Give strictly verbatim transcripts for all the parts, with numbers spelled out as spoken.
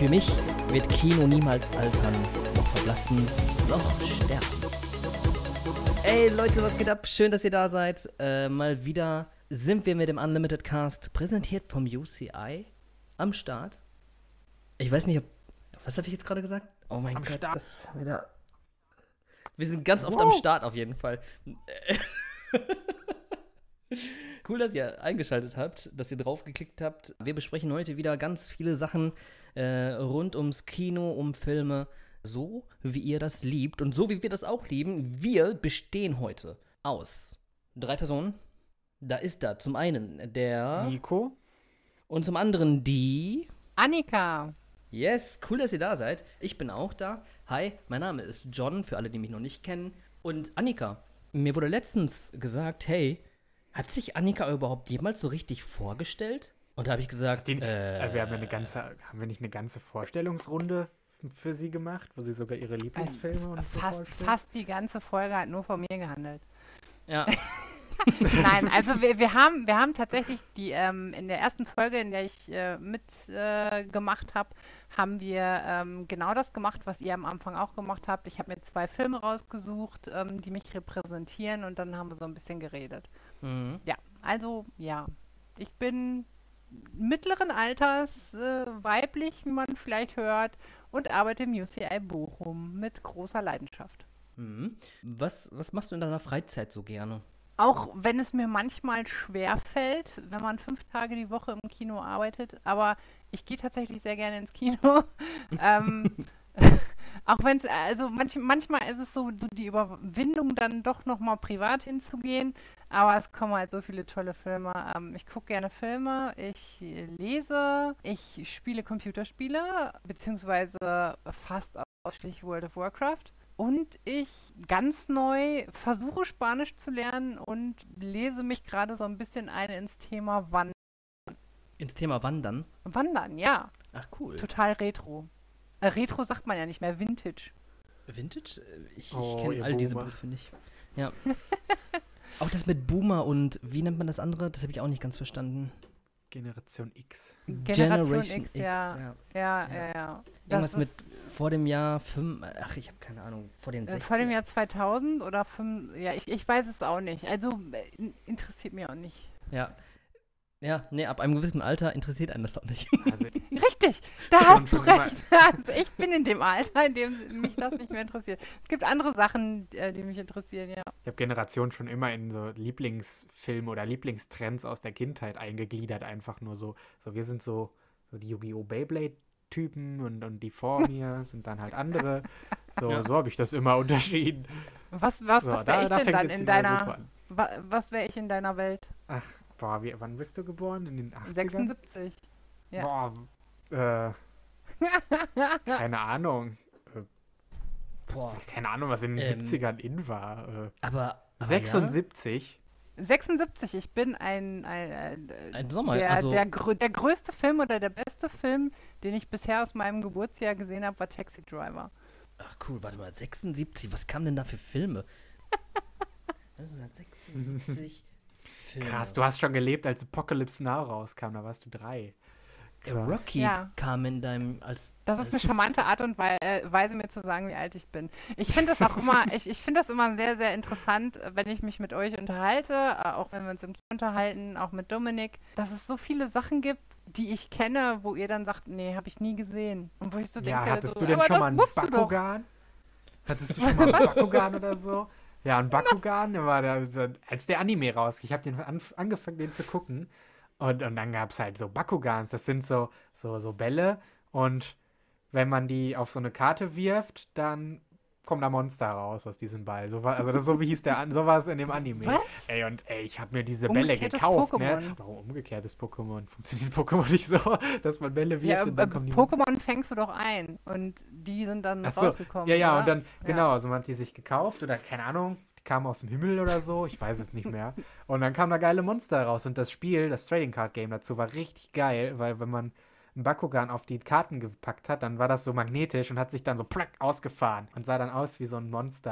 Für mich wird Kino niemals altern, noch verblassen, noch sterben. Ey Leute, was geht ab? Schön, dass ihr da seid. Äh, mal wieder sind wir mit dem Unlimited Cast, präsentiert vom U C I, am Start. Ich weiß nicht, ob... Was habe ich jetzt gerade gesagt? Oh mein am Gott, Start. das wieder... Wir sind ganz oft Wow. am Start auf jeden Fall. Cool, dass ihr eingeschaltet habt, dass ihr draufgeklickt habt. Wir besprechen heute wieder ganz viele Sachen äh, rund ums Kino, um Filme, so wie ihr das liebt und so wie wir das auch lieben. Wir bestehen heute aus drei Personen. Da ist da zum einen der Nico? und zum anderen die Annika. Yes, cool, dass ihr da seid. Ich bin auch da. Hi, mein Name ist John, für alle, die mich noch nicht kennen. Und Annika, mir wurde letztens gesagt, hey, hat sich Annika überhaupt jemals so richtig vorgestellt? Und da habe ich gesagt, Den, äh, äh, wir haben, ja eine ganze, haben wir nicht eine ganze Vorstellungsrunde für sie gemacht, wo sie sogar ihre Lieblingsfilme und so Fast, vorstellt? fast die ganze Folge hat nur von mir gehandelt. ja, Nein, also wir, wir, haben, wir haben tatsächlich die, ähm, in der ersten Folge, in der ich äh, mitgemacht äh, gemacht habe, haben wir ähm, genau das gemacht, was ihr am Anfang auch gemacht habt. Ich habe mir zwei Filme rausgesucht, ähm, die mich repräsentieren, und dann haben wir so ein bisschen geredet. mhm. Ja, also ja, ich bin mittleren Alters, äh, weiblich, wie man vielleicht hört, und arbeite im U C I Bochum mit großer Leidenschaft. Mhm. Was, was machst du in deiner Freizeit so gerne? Auch wenn es mir manchmal schwer fällt, wenn man fünf Tage die Woche im Kino arbeitet, aber ich gehe tatsächlich sehr gerne ins Kino. ähm, auch wenn es, also manch, manchmal ist es so, so die Überwindung, dann doch nochmal privat hinzugehen, aber es kommen halt so viele tolle Filme. Ähm, ich gucke gerne Filme, ich lese, ich spiele Computerspiele, beziehungsweise fast ausschließlich World of Warcraft. Und ich ganz neu versuche Spanisch zu lernen und lese mich gerade so ein bisschen ein ins Thema Wandern. Ins Thema Wandern? Wandern, ja. Ach, cool. Total retro. Äh, retro sagt man ja nicht mehr, Vintage. Vintage? Äh, Ich, ich Oh, kenne ihr all diese Boomer. Begriffe nicht. Ja. Auch das mit Boomer und wie nennt man das andere? Das habe ich auch nicht ganz verstanden. Generation X. Generation X, ja. ja. Ja, Ja. ja, ja. Irgendwas Das mit ist, vor dem Jahr fünf. Ach, ich habe keine Ahnung. Vor den äh, sechzig. vor dem Jahr zweitausend oder fünf, ja, ich, ich weiß es auch nicht. Also äh, interessiert mich auch nicht. Ja. Ja, nee, ab einem gewissen Alter interessiert einen das auch nicht. Also, Richtig, da Schon- hast du schon immer- recht. Also ich bin in dem Alter, in dem mich das nicht mehr interessiert. Es gibt andere Sachen, äh, die mich interessieren, ja. ich habe Generation schon immer in so Lieblingsfilme oder Lieblingstrends aus der Kindheit eingegliedert. Einfach nur so, so wir sind so, so die Yu-Gi-Oh! Beyblade-Typen und, und die vor mir sind dann halt andere. So, Ja. so habe ich das immer unterschieden. Was, was, So, was da, wäre ich da denn fängt dann jetzt in die neue Gruppe deiner, an. wa, was wäre ich in deiner Welt? Ach, boah, wie, wann bist du geboren? In den achtzigern? sechsundsiebzig. Ja. Boah, äh, keine Ahnung. Äh, was, Boah. keine Ahnung, was in den Ähm, siebzigern in war. Äh, Aber. aber sechsundsiebzig? sechsundsiebzig, ich bin ein, ein, ein, Ja, ein Sommer. der, also, der, grö der größte Film oder der beste Film, den ich bisher aus meinem Geburtsjahr gesehen habe, war Taxi Driver. ach cool, warte mal. sechsundsiebzig. Was kamen denn da für Filme? neunzehnhundertsechsundsiebzig Filme. Krass, du hast schon gelebt, als Apocalypse Now rauskam, da warst du drei. Äh, Krass. Rocky Ja. kam in deinem. als. Das ist eine als charmante Art und Wei äh, Weise, mir zu sagen, wie alt ich bin. Ich finde das auch immer, ich, ich finde das immer sehr, sehr interessant, äh, wenn ich mich mit euch unterhalte, äh, auch wenn wir uns im Kino unterhalten, auch mit Dominik, dass es so viele Sachen gibt, die ich kenne, wo ihr dann sagt, nee, habe ich nie gesehen. Und wo ich so Ja, denke, hattest so, du denn aber schon das mal einen musst du doch. Bakugan? Hattest du schon mal einen Bakugan oder so? Ja, ein Bakugan, der war da, so- als der Anime rausging. Ich habe den an, angefangen, den zu gucken. Und, und dann gab es halt so Bakugans. Das sind so, so, so Bälle. Und wenn man die auf so eine Karte wirft, dann kommen da Monster raus aus diesem Ball. So war, also das so wie hieß der an, so war es in dem Anime. Was? Ey, und ey, ich habe mir diese Bälle Umgekehrtes gekauft, ne? Pokémon. Warum umgekehrtes Pokémon? Funktioniert Pokémon nicht so, dass man Bälle wirft Ja, und dann äh, kommen die Pokémon fängst du doch ein und die sind dann Ach so, rausgekommen. ja, ja, oder? und dann, Ja. genau, also man hat die sich gekauft oder keine Ahnung, die kamen aus dem Himmel oder so, ich weiß es nicht mehr. Und dann kamen da geile Monster raus und das Spiel, das Trading Card Game dazu war richtig geil, weil wenn man einen Bakugan auf die Karten gepackt hat, dann war das so magnetisch und hat sich dann so plack ausgefahren und sah dann aus wie so ein Monster.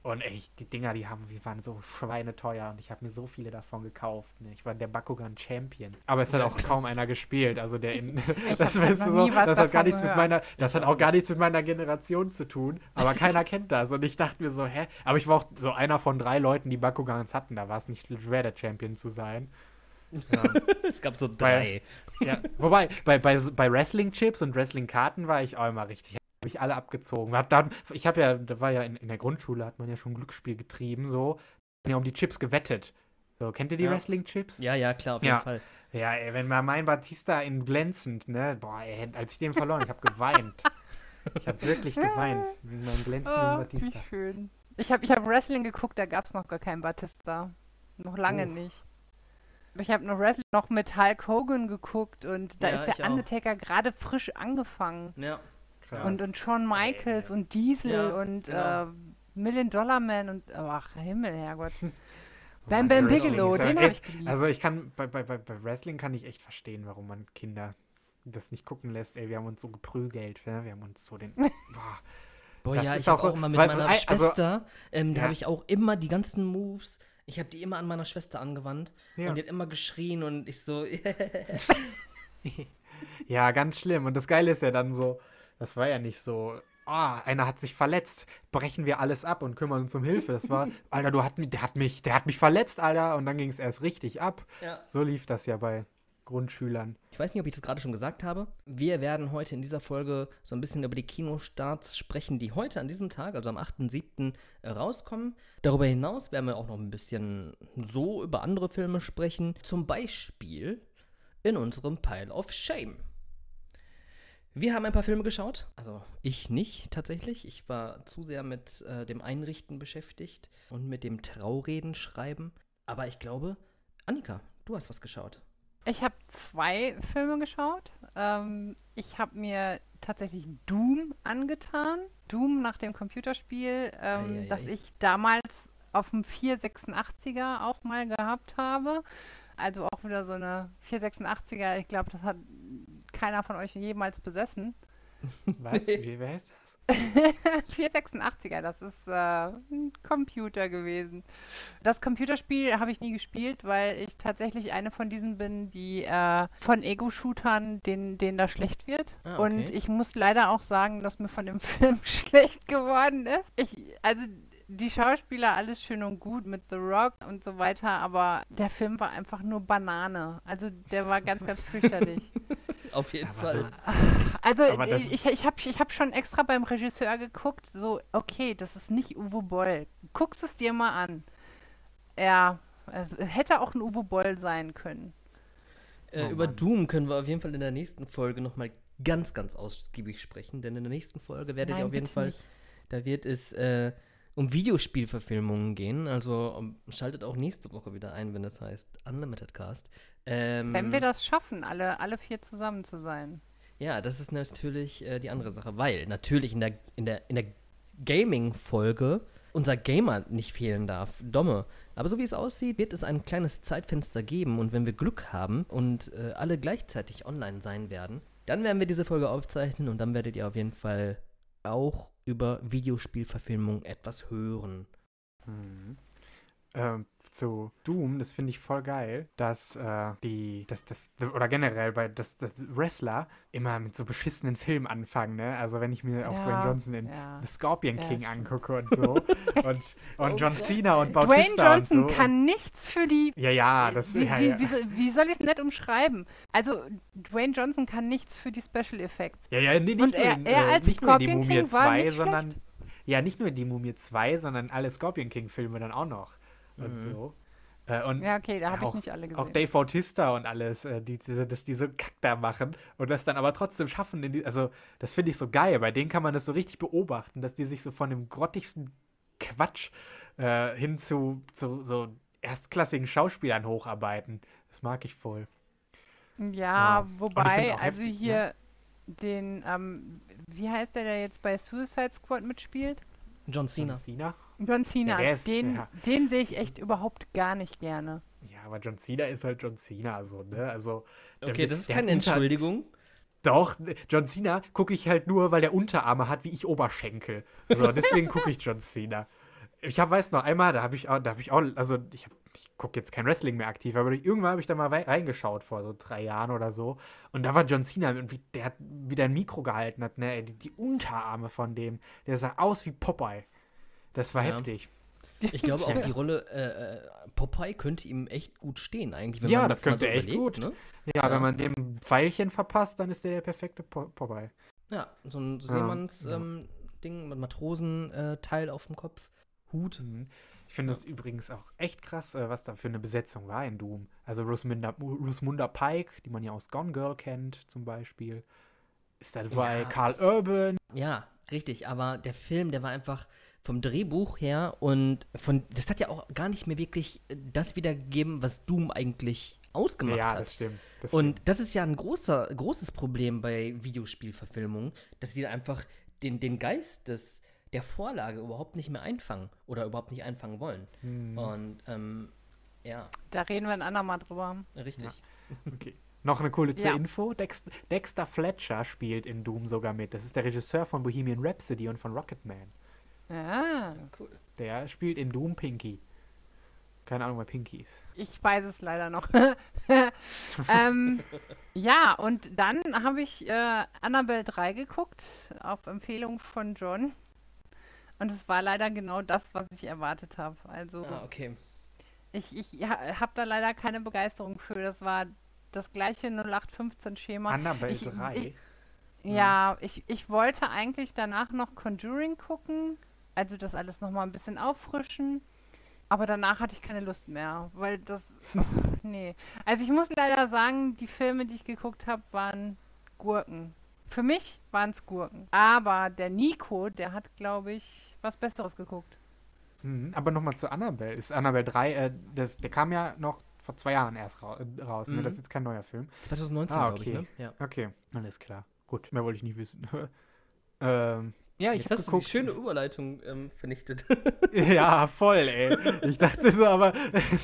Und echt, die Dinger, die haben, die waren so schweineteuer und ich habe mir so viele davon gekauft. Ne? Ich war der Bakugan Champion. Aber es hat Ja, auch krass. kaum einer gespielt. Also der in, Ich das hab weißt noch du so, nie was das hat gar davon nichts mit gehört. meiner, das Ja, hat auch gar nichts mit meiner Generation zu tun. Aber keiner kennt das. Und ich dachte mir so, hä? Aber ich war auch so einer von drei Leuten, die Bakugans hatten. Da war es nicht schwer, der Champion zu sein. Ja. Es gab so drei. Ja, wobei, bei, bei, bei Wrestling-Chips und Wrestling-Karten war ich auch immer richtig. Habe ich alle abgezogen. Hab dann, ich habe ja, da war ja in, in der Grundschule, hat man ja schon Glücksspiel getrieben, so. Ja, um die Chips gewettet. So, kennt ihr die Ja. Wrestling-Chips? Ja, ja, klar, auf jeden Ja. Fall. Ja, ey, wenn man mein Batista in glänzend, ne? Boah, ey, als ich den verloren, ich habe geweint. Ich habe wirklich geweint. Mit meinem glänzenden Oh, wie Batista. schön. Ich habe ich hab Wrestling geguckt, da gab es noch gar keinen Batista. Noch lange Oh. nicht. Ich habe noch Wrestling noch mit Hulk Hogan geguckt und da Ja, ist ich der auch. Undertaker gerade frisch angefangen. Ja. Krass. Und, und Shawn Michaels Ey, und Diesel Ja, und genau. äh, Million Dollar Man und ach Himmel, Herrgott. Oh Bam Mann, Bam Wrestling Bigelow, ist ja den habe ich echt- geliebt. Also ich kann, bei, bei, bei, bei Wrestling kann ich echt verstehen, warum man Kinder das nicht gucken lässt. Ey, wir haben uns so geprügelt, ja? Wir haben uns so den, boah. Boah, Das ja, ist ich habe auch- auch immer mit weil- meiner weil- also- Schwester, ähm, da Ja. habe ich auch immer die ganzen Moves, ich habe die immer an meiner Schwester angewandt Ja. und die hat immer geschrien und ich so, Ja, ganz schlimm. Und das Geile ist ja dann so, das war ja nicht so, ah, einer hat sich verletzt, brechen wir alles ab und kümmern uns um Hilfe. Das war, Alter, du hat, mi- der hat mich, der hat mich verletzt, Alter. Und dann ging es erst richtig ab. ja. So lief das ja bei Grundschülern. Ich weiß nicht, ob ich das gerade schon gesagt habe. Wir werden heute in dieser Folge so ein bisschen über die Kinostarts sprechen, die heute an diesem Tag, also am achten siebten äh, rauskommen. Darüber hinaus werden wir auch noch ein bisschen so über andere Filme sprechen. Zum Beispiel in unserem Pile of Shame. Wir haben ein paar Filme geschaut. Also ich nicht tatsächlich. Ich war zu sehr mit äh, dem Einrichten beschäftigt und mit dem Traureden schreiben. Aber ich glaube, Annika, du hast was geschaut. Ich habe zwei Filme geschaut. Ähm, ich habe mir tatsächlich Doom angetan. Doom nach dem Computerspiel, ähm, Ei, ei, das ei. ich damals auf dem vierhundertsechsundachtziger auch mal gehabt habe. Also auch wieder so eine vierhundertsechsundachtziger. Ich glaube, das hat keiner von euch jemals besessen. Was? Wie, wer ist das? vierhundertsechsundachtziger, das ist äh, ein Computer gewesen. Das Computerspiel habe ich nie gespielt, weil ich tatsächlich eine von diesen bin, die äh, von Ego-Shootern, denen, denen da schlecht wird. Ah, Und okay. ich muss leider auch sagen, dass mir von dem Film schlecht geworden ist. Ich, also die Schauspieler, alles schön und gut mit The Rock und so weiter, aber der Film war einfach nur Banane. Also der war ganz, ganz fürchterlich. Auf jeden Aber Fall. Also Aber das ich, ich habe ich hab schon extra beim Regisseur geguckt, so, okay, das ist nicht Uwe Boll. Guckst es dir mal an. Ja, äh, hätte auch ein Uwe Boll sein können. Äh, Oh über Mann. Doom können wir auf jeden Fall in der nächsten Folge nochmal ganz, ganz ausgiebig sprechen, denn in der nächsten Folge werdet ihr Nein, auf jeden bitte Fall, nicht. da wird es äh, um Videospielverfilmungen gehen, also um, schaltet auch nächste Woche wieder ein, wenn das heißt Unlimited Cast. Ähm, Wenn wir das schaffen, alle, alle vier zusammen zu sein. Ja, das ist natürlich äh, die andere Sache, weil natürlich in der, in der, in der Gaming-Folge unser Gamer nicht fehlen darf, Domme. Aber so wie es aussieht, wird es ein kleines Zeitfenster geben und wenn wir Glück haben und äh, alle gleichzeitig online sein werden, dann werden wir diese Folge aufzeichnen und dann werdet ihr auf jeden Fall auch über Videospielverfilmung etwas hören. Mhm. Ähm, zu Doom, das finde ich voll geil, dass äh, die, das, das, oder generell bei, dass, dass Wrestler immer mit so beschissenen Filmen anfangen, ne? Also wenn ich mir auch Ja, Dwayne Johnson in ja. The Scorpion Ja, King stimmt. angucke und so und, und Oh John Gott, Cena und Dwayne Bautista und Johnson so. kann nichts für die. ja, ja, das wie, ja, wie, ja. Wie, so- wie soll ich es nett umschreiben? Also, Dwayne Johnson kann nichts für die Special Effects. Ja, ja, nee, nicht Und nur er- in, er äh, als nicht nur in die Scorpion Mumie King war zwei, nicht sondern ja, nicht nur in die Mumie zwei, sondern alle Scorpion King Filme dann auch noch und Mhm. so. Äh, und Ja, okay, da habe ich auch- nicht alle gesehen. Auch Dave Bautista und alles, äh, die, die, dass die so Kack da machen und das dann aber trotzdem schaffen. In die, also, das finde ich so geil. Bei denen kann man das so richtig beobachten, dass die sich so von dem grottigsten Quatsch äh, hin zu, zu so erstklassigen Schauspielern hocharbeiten. Das mag ich voll. Ja, Ja. Und ich wobei, find's auch also heftig, hier den, ähm, wie heißt der, der jetzt bei Suicide Squad mitspielt? John Cena. John Cena? John Cena, Ja, der ist- den, ja. den sehe ich echt überhaupt gar nicht gerne. Ja, aber John Cena ist halt John Cena, so, ne? Also, der- Okay, das ist der keine Unter- Entschuldigung. Doch, John Cena gucke ich halt nur, weil der Unterarme hat wie ich Oberschenkel. So, deswegen gucke ich John Cena. ich hab, weiß noch, einmal, da habe ich auch, da habe ich auch, also ich, hab- ich gucke jetzt kein Wrestling mehr aktiv, aber irgendwann habe ich da mal wei- reingeschaut vor so drei Jahren oder so. Und da war John Cena und wie der hat wieder ein Mikro gehalten hat, ne? Die, die Unterarme von dem, der sah aus wie Popeye. Das war Ja. heftig. Ich glaube auch, die Rolle äh, äh, Popeye könnte ihm echt gut stehen, eigentlich, wenn Ja, man das das, mal könnte so echt überlegt, gut. Ne? Ja, Ja. wenn man dem Pfeilchen verpasst, dann ist der der perfekte Po- Popeye. Ja, so ein Ja, Seemanns-Ding, ja. mit Matrosen-Teil auf dem Kopf, Hut. Mhm. Ich finde das übrigens auch echt krass, äh, was da für eine Besetzung war in Doom. Also Rosamunda, Rosamunda Pike, die man ja aus Gone Girl kennt, zum Beispiel. Ist dabei Ja. Karl Urban. Ja, richtig, aber der Film, der war einfach vom Drehbuch her und von, das hat ja auch gar nicht mehr wirklich äh, das wiedergegeben, was Doom eigentlich ausgemacht Ja, hat. das stimmt. Das Und stimmt. das ist ja ein großer, großes Problem bei Videospielverfilmungen, dass sie einfach den, den Geist des, der Vorlage überhaupt nicht mehr einfangen oder überhaupt nicht einfangen wollen. Hm, Und ähm, ja, Da reden wir ein andermal drüber. richtig. okay. Noch eine coole zur Ja. Info. Dex Dexter Fletcher spielt in Doom sogar mit. Das ist der Regisseur von Bohemian Rhapsody und von Rocketman. Ah, Cool. Der spielt in Doom Pinky. Keine Ahnung, wer Pinky ist. ich weiß es leider noch. ähm, ja, und dann habe ich äh, Annabelle drei geguckt, auf Empfehlung von John. Und es war leider genau das, was ich erwartet habe. Also Ah, okay. ich, ich ha, habe da leider keine Begeisterung für. Das war das gleiche null acht fünfzehn Schema. Annabelle Ich- drei. ich- Ja, ich, ich wollte eigentlich danach noch Conjuring gucken, also das alles nochmal ein bisschen auffrischen, aber danach hatte ich keine Lust mehr, weil das, nee. Also ich muss leider sagen, die Filme, die ich geguckt habe, waren Gurken. Für mich waren es Gurken. Aber der Nico, der hat, glaube ich, was Besseres geguckt. Mhm. Aber nochmal zu Annabelle. Ist Annabelle drei, äh, das, der kam ja noch vor zwei Jahren erst ra äh, raus. Ne? Mhm. Das ist jetzt kein neuer Film. zwanzig neunzehn, Ah, glaube ich, okay. ne? Ja. Okay, alles klar. Gut, mehr wollte ich nicht wissen. ähm, ja, ich Jetzt habe hast geguckt. du die schöne Überleitung ähm, vernichtet. Ja, voll, ey. Ich dachte so, aber.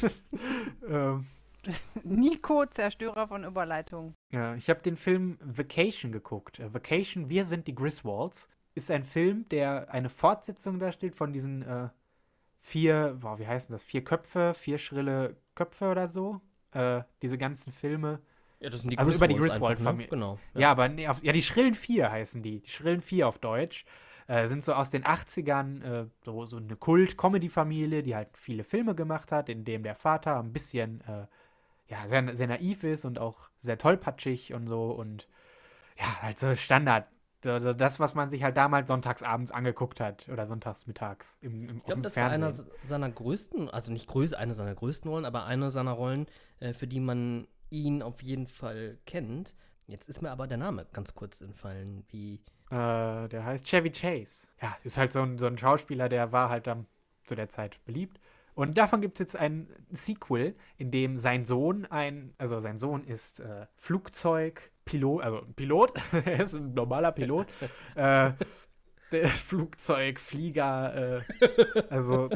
ähm, Nico, Zerstörer von Überleitung. ja, ich habe den Film Vacation geguckt. Äh, Vacation, Wir sind die Griswolds. Ist ein Film, der eine Fortsetzung darstellt von diesen äh, vier, boah, wie heißen das? Vier Köpfe, vier schrille Köpfe oder so. Äh, diese ganzen Filme. Ja, das sind die Also über die Griswolds Griswold-Familie. einfach, ne? Genau. Ja, aber nee, auf, ja, die Schrillen Vier heißen die. Die Schrillen Vier auf Deutsch. Äh, sind so aus den achtzigern äh, so, so eine Kult-Comedy-Familie, die halt viele Filme gemacht hat, in dem der Vater ein bisschen äh, ja, sehr, sehr naiv ist und auch sehr tollpatschig und so. Und ja, halt so Standard. So, so das, was man sich halt damals sonntagsabends angeguckt hat oder sonntagsmittags im, im, Ich auf glaube, dem das war einer Fernsehen. seiner größten, also nicht größ, eine seiner größten Rollen, aber eine seiner Rollen, äh, für die man ihn auf jeden Fall kennt. Jetzt ist mir aber der Name ganz kurz entfallen, wie. Äh, der heißt Chevy Chase. Ja, ist halt so ein, so ein Schauspieler, der war halt dann zu der Zeit beliebt. Und davon gibt es jetzt ein Sequel, in dem sein Sohn ein, also sein Sohn ist äh, Flugzeugpilot, also ein Pilot, er ist ein normaler Pilot. äh, der ist Flugzeugflieger, äh, also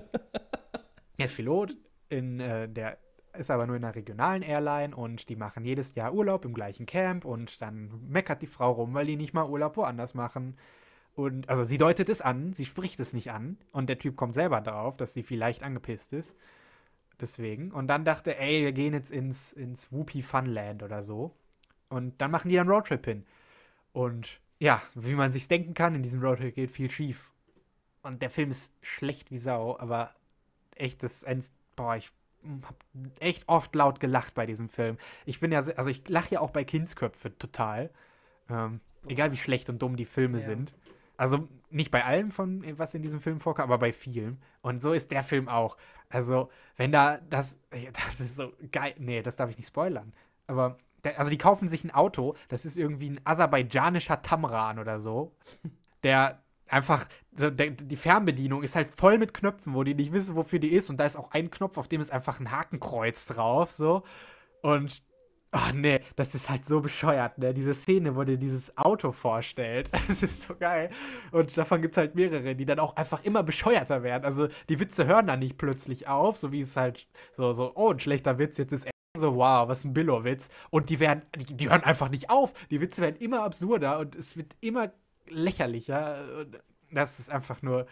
er ist Pilot, in, äh, der ist aber nur in einer regionalen Airline und die machen jedes Jahr Urlaub im gleichen Camp und dann meckert die Frau rum, weil die nicht mal Urlaub woanders machen. Und, also sie deutet es an, sie spricht es nicht an und der Typ kommt selber drauf, dass sie vielleicht angepisst ist. Deswegen. Und dann dachte er, ey, wir gehen jetzt ins, ins Whoopi Funland oder so. Und dann machen die dann Roadtrip hin. Und ja, wie man sich denken kann, in diesem Roadtrip geht viel schief. Und der Film ist schlecht wie Sau, aber echt, das ist ein, boah, ich hab echt oft laut gelacht bei diesem Film. Ich bin ja, se- also ich lache ja auch bei Kindsköpfe total. Ähm, egal wie schlecht und dumm die Filme Ja. sind. Also nicht bei allem von, was in diesem Film vorkommt, aber bei vielen. Und so ist der Film auch. Also, wenn da das, das ist so geil, nee, das darf ich nicht spoilern. Aber, der, also die kaufen sich ein Auto, das ist irgendwie ein aserbaidschanischer Tamran oder so, der einfach, so der, die Fernbedienung ist halt voll mit Knöpfen, wo die nicht wissen, wofür die ist. Und da ist auch ein Knopf, auf dem ist einfach ein Hakenkreuz drauf, so. Und, oh nee, das ist halt so bescheuert, ne? Diese Szene, wo dir dieses Auto vorstellt, das ist so geil. Und davon gibt es halt mehrere, die dann auch einfach immer bescheuerter werden. Also die Witze hören dann nicht plötzlich auf, so wie es halt so, so, oh, ein schlechter Witz, jetzt ist er so, wow, was ein Billo-Witz. Und die werden, die, die hören einfach nicht auf. Die Witze werden immer absurder und es wird immer lächerlicher. Und das ist einfach nur,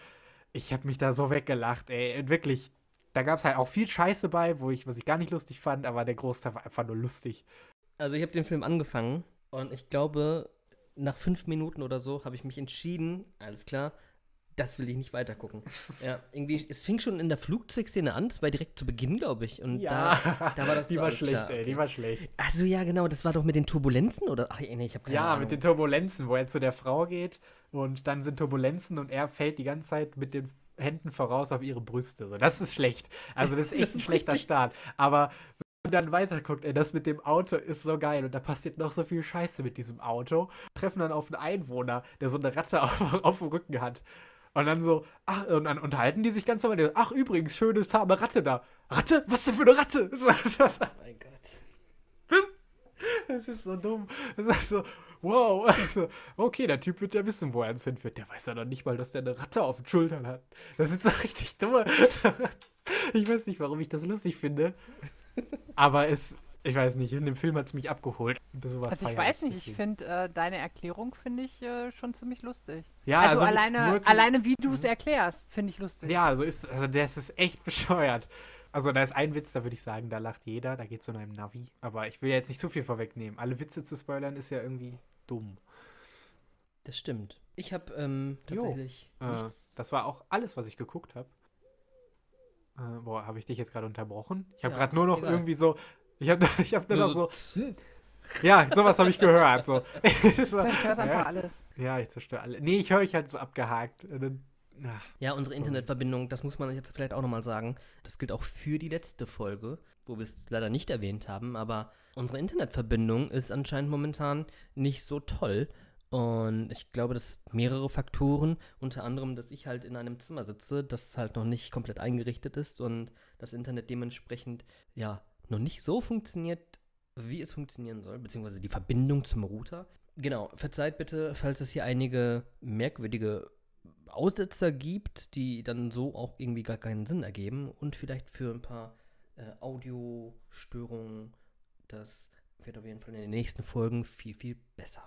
ich habe mich da so weggelacht, ey. Wirklich, da gab es halt auch viel Scheiße bei, wo ich, was ich gar nicht lustig fand, aber der Großteil war einfach nur lustig. Also ich habe den Film angefangen und ich glaube, nach fünf Minuten oder so habe ich mich entschieden, alles klar, das will ich nicht weitergucken. Ja, irgendwie, es fing schon in der Flugzeugszene an, das war direkt zu Beginn, glaube ich. Und da, da war das die so war alles schlecht, klar, ey, okay. die war schlecht. Also ja, genau, das war doch mit den Turbulenzen, oder? Ach, nee, ich habe keine Ja, Ahnung. mit den Turbulenzen, wo er zu der Frau geht und dann sind Turbulenzen und er fällt die ganze Zeit mit den Händen voraus auf ihre Brüste. So, das ist schlecht. Also das ist echt Das ein ist schlechter richtig. Start. Aber wenn man dann weiterguckt, ey, das mit dem Auto ist so geil und da passiert noch so viel Scheiße mit diesem Auto. Treffen dann auf einen Einwohner, der so eine Ratte auf, auf dem Rücken hat. Und dann so, ach, und dann unterhalten die sich ganz normal. Der so, ach, übrigens, schöne, zahme Ratte da. Ratte? Was denn für eine Ratte? So, so, so. Oh mein Gott. Das ist so dumm. Das ist so, wow. Also, okay, der Typ wird ja wissen, wo er uns hinführt. Der weiß ja noch nicht mal, dass der eine Ratte auf den Schultern hat. Das ist so richtig dumm. Ich weiß nicht, warum ich das lustig finde. Aber es, ich weiß nicht, in dem Film hat es mich abgeholt. Und sowas Also ich feiere weiß nicht, ich deswegen. finde äh, deine Erklärung finde ich äh, schon ziemlich lustig. Ja, also, also alleine, wirklich- alleine wie du es erklärst, finde ich lustig. Ja, also ist, also das ist echt bescheuert. Also da ist ein Witz, da würde ich sagen, da lacht jeder, da geht es um einem Navi. Aber ich will jetzt nicht zu viel vorwegnehmen. Alle Witze zu spoilern ist ja irgendwie dumm. Das stimmt. Ich habe ähm, Jo. tatsächlich Äh, nichts. das war auch alles, was ich geguckt habe. Äh, boah, habe ich dich jetzt gerade unterbrochen? Ich habe Ja, gerade nur noch egal. irgendwie so, ich habe ich hab nur Nur noch so so, hm. Ja, sowas habe ich gehört. So. so, Ich höre einfach ja, alles. ja, ich zerstöre alle. Nee, ich höre euch halt so abgehakt. Und dann, ach, Ja, unsere Sorry. Internetverbindung, das muss man jetzt vielleicht auch nochmal sagen. Das gilt auch für die letzte Folge, wo wir es leider nicht erwähnt haben, aber unsere Internetverbindung ist anscheinend momentan nicht so toll. Und ich glaube, das sind mehrere Faktoren, unter anderem, dass ich halt in einem Zimmer sitze, das halt noch nicht komplett eingerichtet ist und das Internet dementsprechend, ja, noch nicht so funktioniert, wie es funktionieren soll, beziehungsweise die Verbindung zum Router. Genau, verzeiht bitte, falls es hier einige merkwürdige Aussetzer gibt, die dann so auch irgendwie gar keinen Sinn ergeben und vielleicht für ein paar äh, Audiostörungen, das wird auf jeden Fall in den nächsten Folgen viel, viel besser.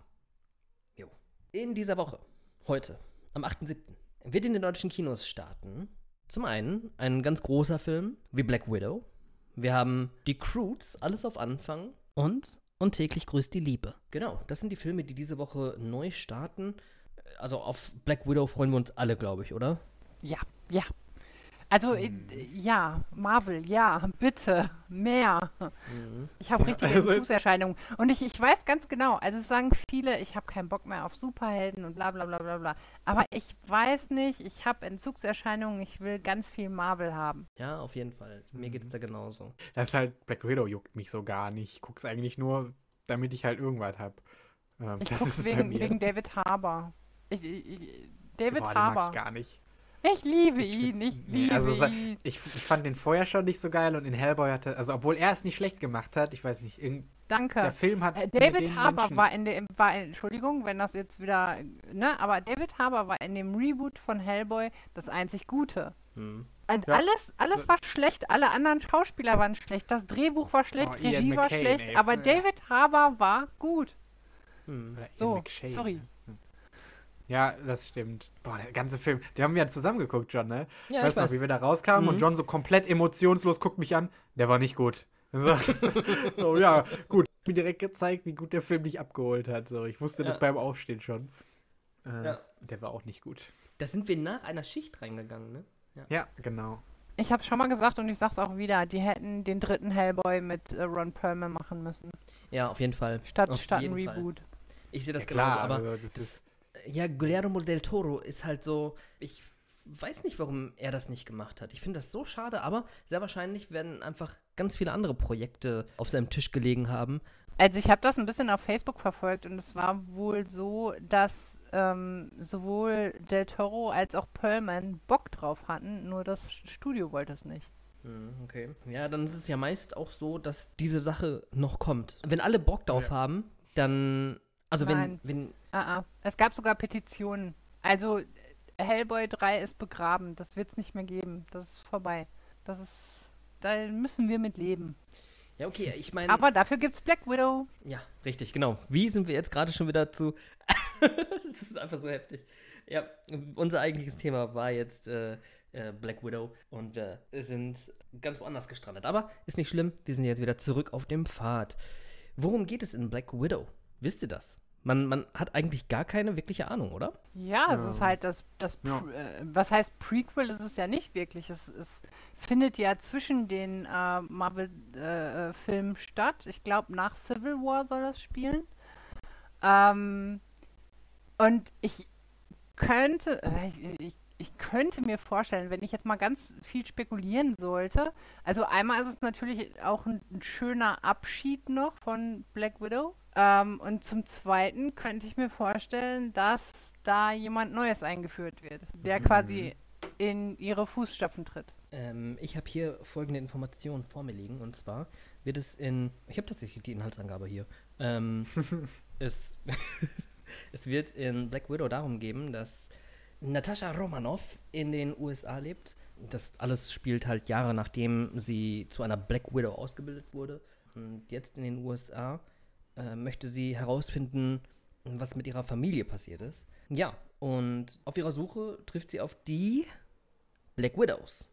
Jo. In dieser Woche, heute, am achten siebten wird in den deutschen Kinos starten zum einen ein ganz großer Film wie Black Widow. Wir haben Die Croods, alles auf Anfang und Und täglich grüßt die Liebe. Genau, das sind die Filme, die diese Woche neu starten. Also auf Black Widow freuen wir uns alle, glaube ich, oder? Ja, ja. Also, äh, ja, Marvel, ja, bitte, mehr. Mhm. Ich habe Ja, richtige also es- Entzugserscheinungen. Und ich, ich weiß ganz genau, also es sagen viele, ich habe keinen Bock mehr auf Superhelden und bla bla bla bla bla. Aber ich weiß nicht, ich habe Entzugserscheinungen, ich will ganz viel Marvel haben. Ja, auf jeden Fall. Mir geht's Mhm. da genauso. Das ist halt, Black Widow juckt mich so gar nicht. Ich guck's eigentlich nur, damit ich halt irgendwas hab. Ähm, Ich das gucke ist bei wegen, mir. wegen David Harbour. Ich, ich, ich, David Boah, den mag Harbour. ich gar nicht. Ich liebe Ich ihn, find- ich nee, liebe also sa- ihn. Ich, ich fand den vorher schon nicht so geil und in Hellboy hatte, also obwohl er es nicht schlecht gemacht hat, ich weiß nicht, irgend, der Danke. Film hat Äh, mit David den Harbour Menschen- war in dem, war, in- Entschuldigung, wenn das jetzt wieder, ne, aber David Harbour war in dem Reboot von Hellboy das einzig Gute. Mhm. Und Ja. alles, alles war schlecht, alle anderen Schauspieler waren schlecht, das Drehbuch war schlecht, Oh, Ian Regie war McKellen, schlecht, ey. aber Ja. David Harbour war gut. Mhm. Oder Ian So, McShane, sorry. ne? Hm. Ja, das stimmt. Boah, der ganze Film, den haben wir ja zusammen geguckt, John, ne? Ja, weißt ich du noch, weiß. wie wir da rauskamen Mhm. und John so komplett emotionslos guckt mich an, der war nicht gut. So, so ja, gut. Mir direkt gezeigt, wie gut der Film mich abgeholt hat. So, ich wusste das Ja. beim Aufstehen schon. Äh, Ja. Der war auch nicht gut. Da sind wir nach einer Schicht reingegangen, ne? Ja, genau. Ich habe schon mal gesagt und ich sag's auch wieder, die hätten den dritten Hellboy mit äh, Ron Perlman machen müssen, Ja, auf jeden Fall. statt, Auf statt ein jeden Fall. Reboot. Ich sehe das Ja, klar, genauso, aber also das das, ist- ja, Guillermo del Toro ist halt so, ich weiß nicht, warum er das nicht gemacht hat. Ich finde das so schade, aber sehr wahrscheinlich werden einfach ganz viele andere Projekte auf seinem Tisch gelegen haben. Also ich habe das ein bisschen auf Facebook verfolgt und es war wohl so, dass ähm, sowohl Del Toro als auch Perlman Bock drauf hatten, nur das Studio wollte es nicht. Hm, okay. Ja, dann ist es ja meist auch so, dass diese Sache noch kommt. Wenn alle Bock drauf Ja. haben, dann, also Nein. wenn, wenn, Ah, ah. Es gab sogar Petitionen. Also äh, Hellboy drei ist begraben, das wird es nicht mehr geben. Das ist vorbei. Das ist, da müssen wir mit leben. ja, okay, ich meine, Aber dafür gibt's Black Widow. ja, richtig, genau. Wie sind wir jetzt gerade schon wieder zu, das ist einfach so heftig. Ja, unser eigentliches Thema war jetzt äh, äh, Black Widow und wir sind ganz woanders gestrandet. Aber ist nicht schlimm, wir sind jetzt wieder zurück auf dem Pfad. Worum geht es in Black Widow? Wisst ihr das? Man, man hat eigentlich gar keine wirkliche Ahnung, oder? Ja, es Ja. ist halt das, das Ja. Pre- äh, was heißt Prequel, ist es ja nicht wirklich. Es, es findet ja zwischen den äh, Marvel-Filmen statt. Ich glaube, nach Civil War soll das spielen. Ähm, und ich könnte, äh, ich, ich, ich könnte mir vorstellen, wenn ich jetzt mal ganz viel spekulieren sollte, also einmal ist es natürlich auch ein, ein schöner Abschied noch von Black Widow. Ähm, und zum Zweiten könnte ich mir vorstellen, dass da jemand Neues eingeführt wird, der Mhm. quasi in ihre Fußstapfen tritt. Ähm, ich habe hier folgende Informationen vor mir liegen. Und zwar wird es in. Ich habe tatsächlich die Inhaltsangabe hier. Ähm, es, es wird in Black Widow darum gehen, dass Natascha Romanoff in den U S A lebt. Das alles spielt halt Jahre nachdem sie zu einer Black Widow ausgebildet wurde. Und jetzt in den U S A äh, möchte sie herausfinden, was mit ihrer Familie passiert ist. Ja, und auf ihrer Suche trifft sie auf die Black Widows.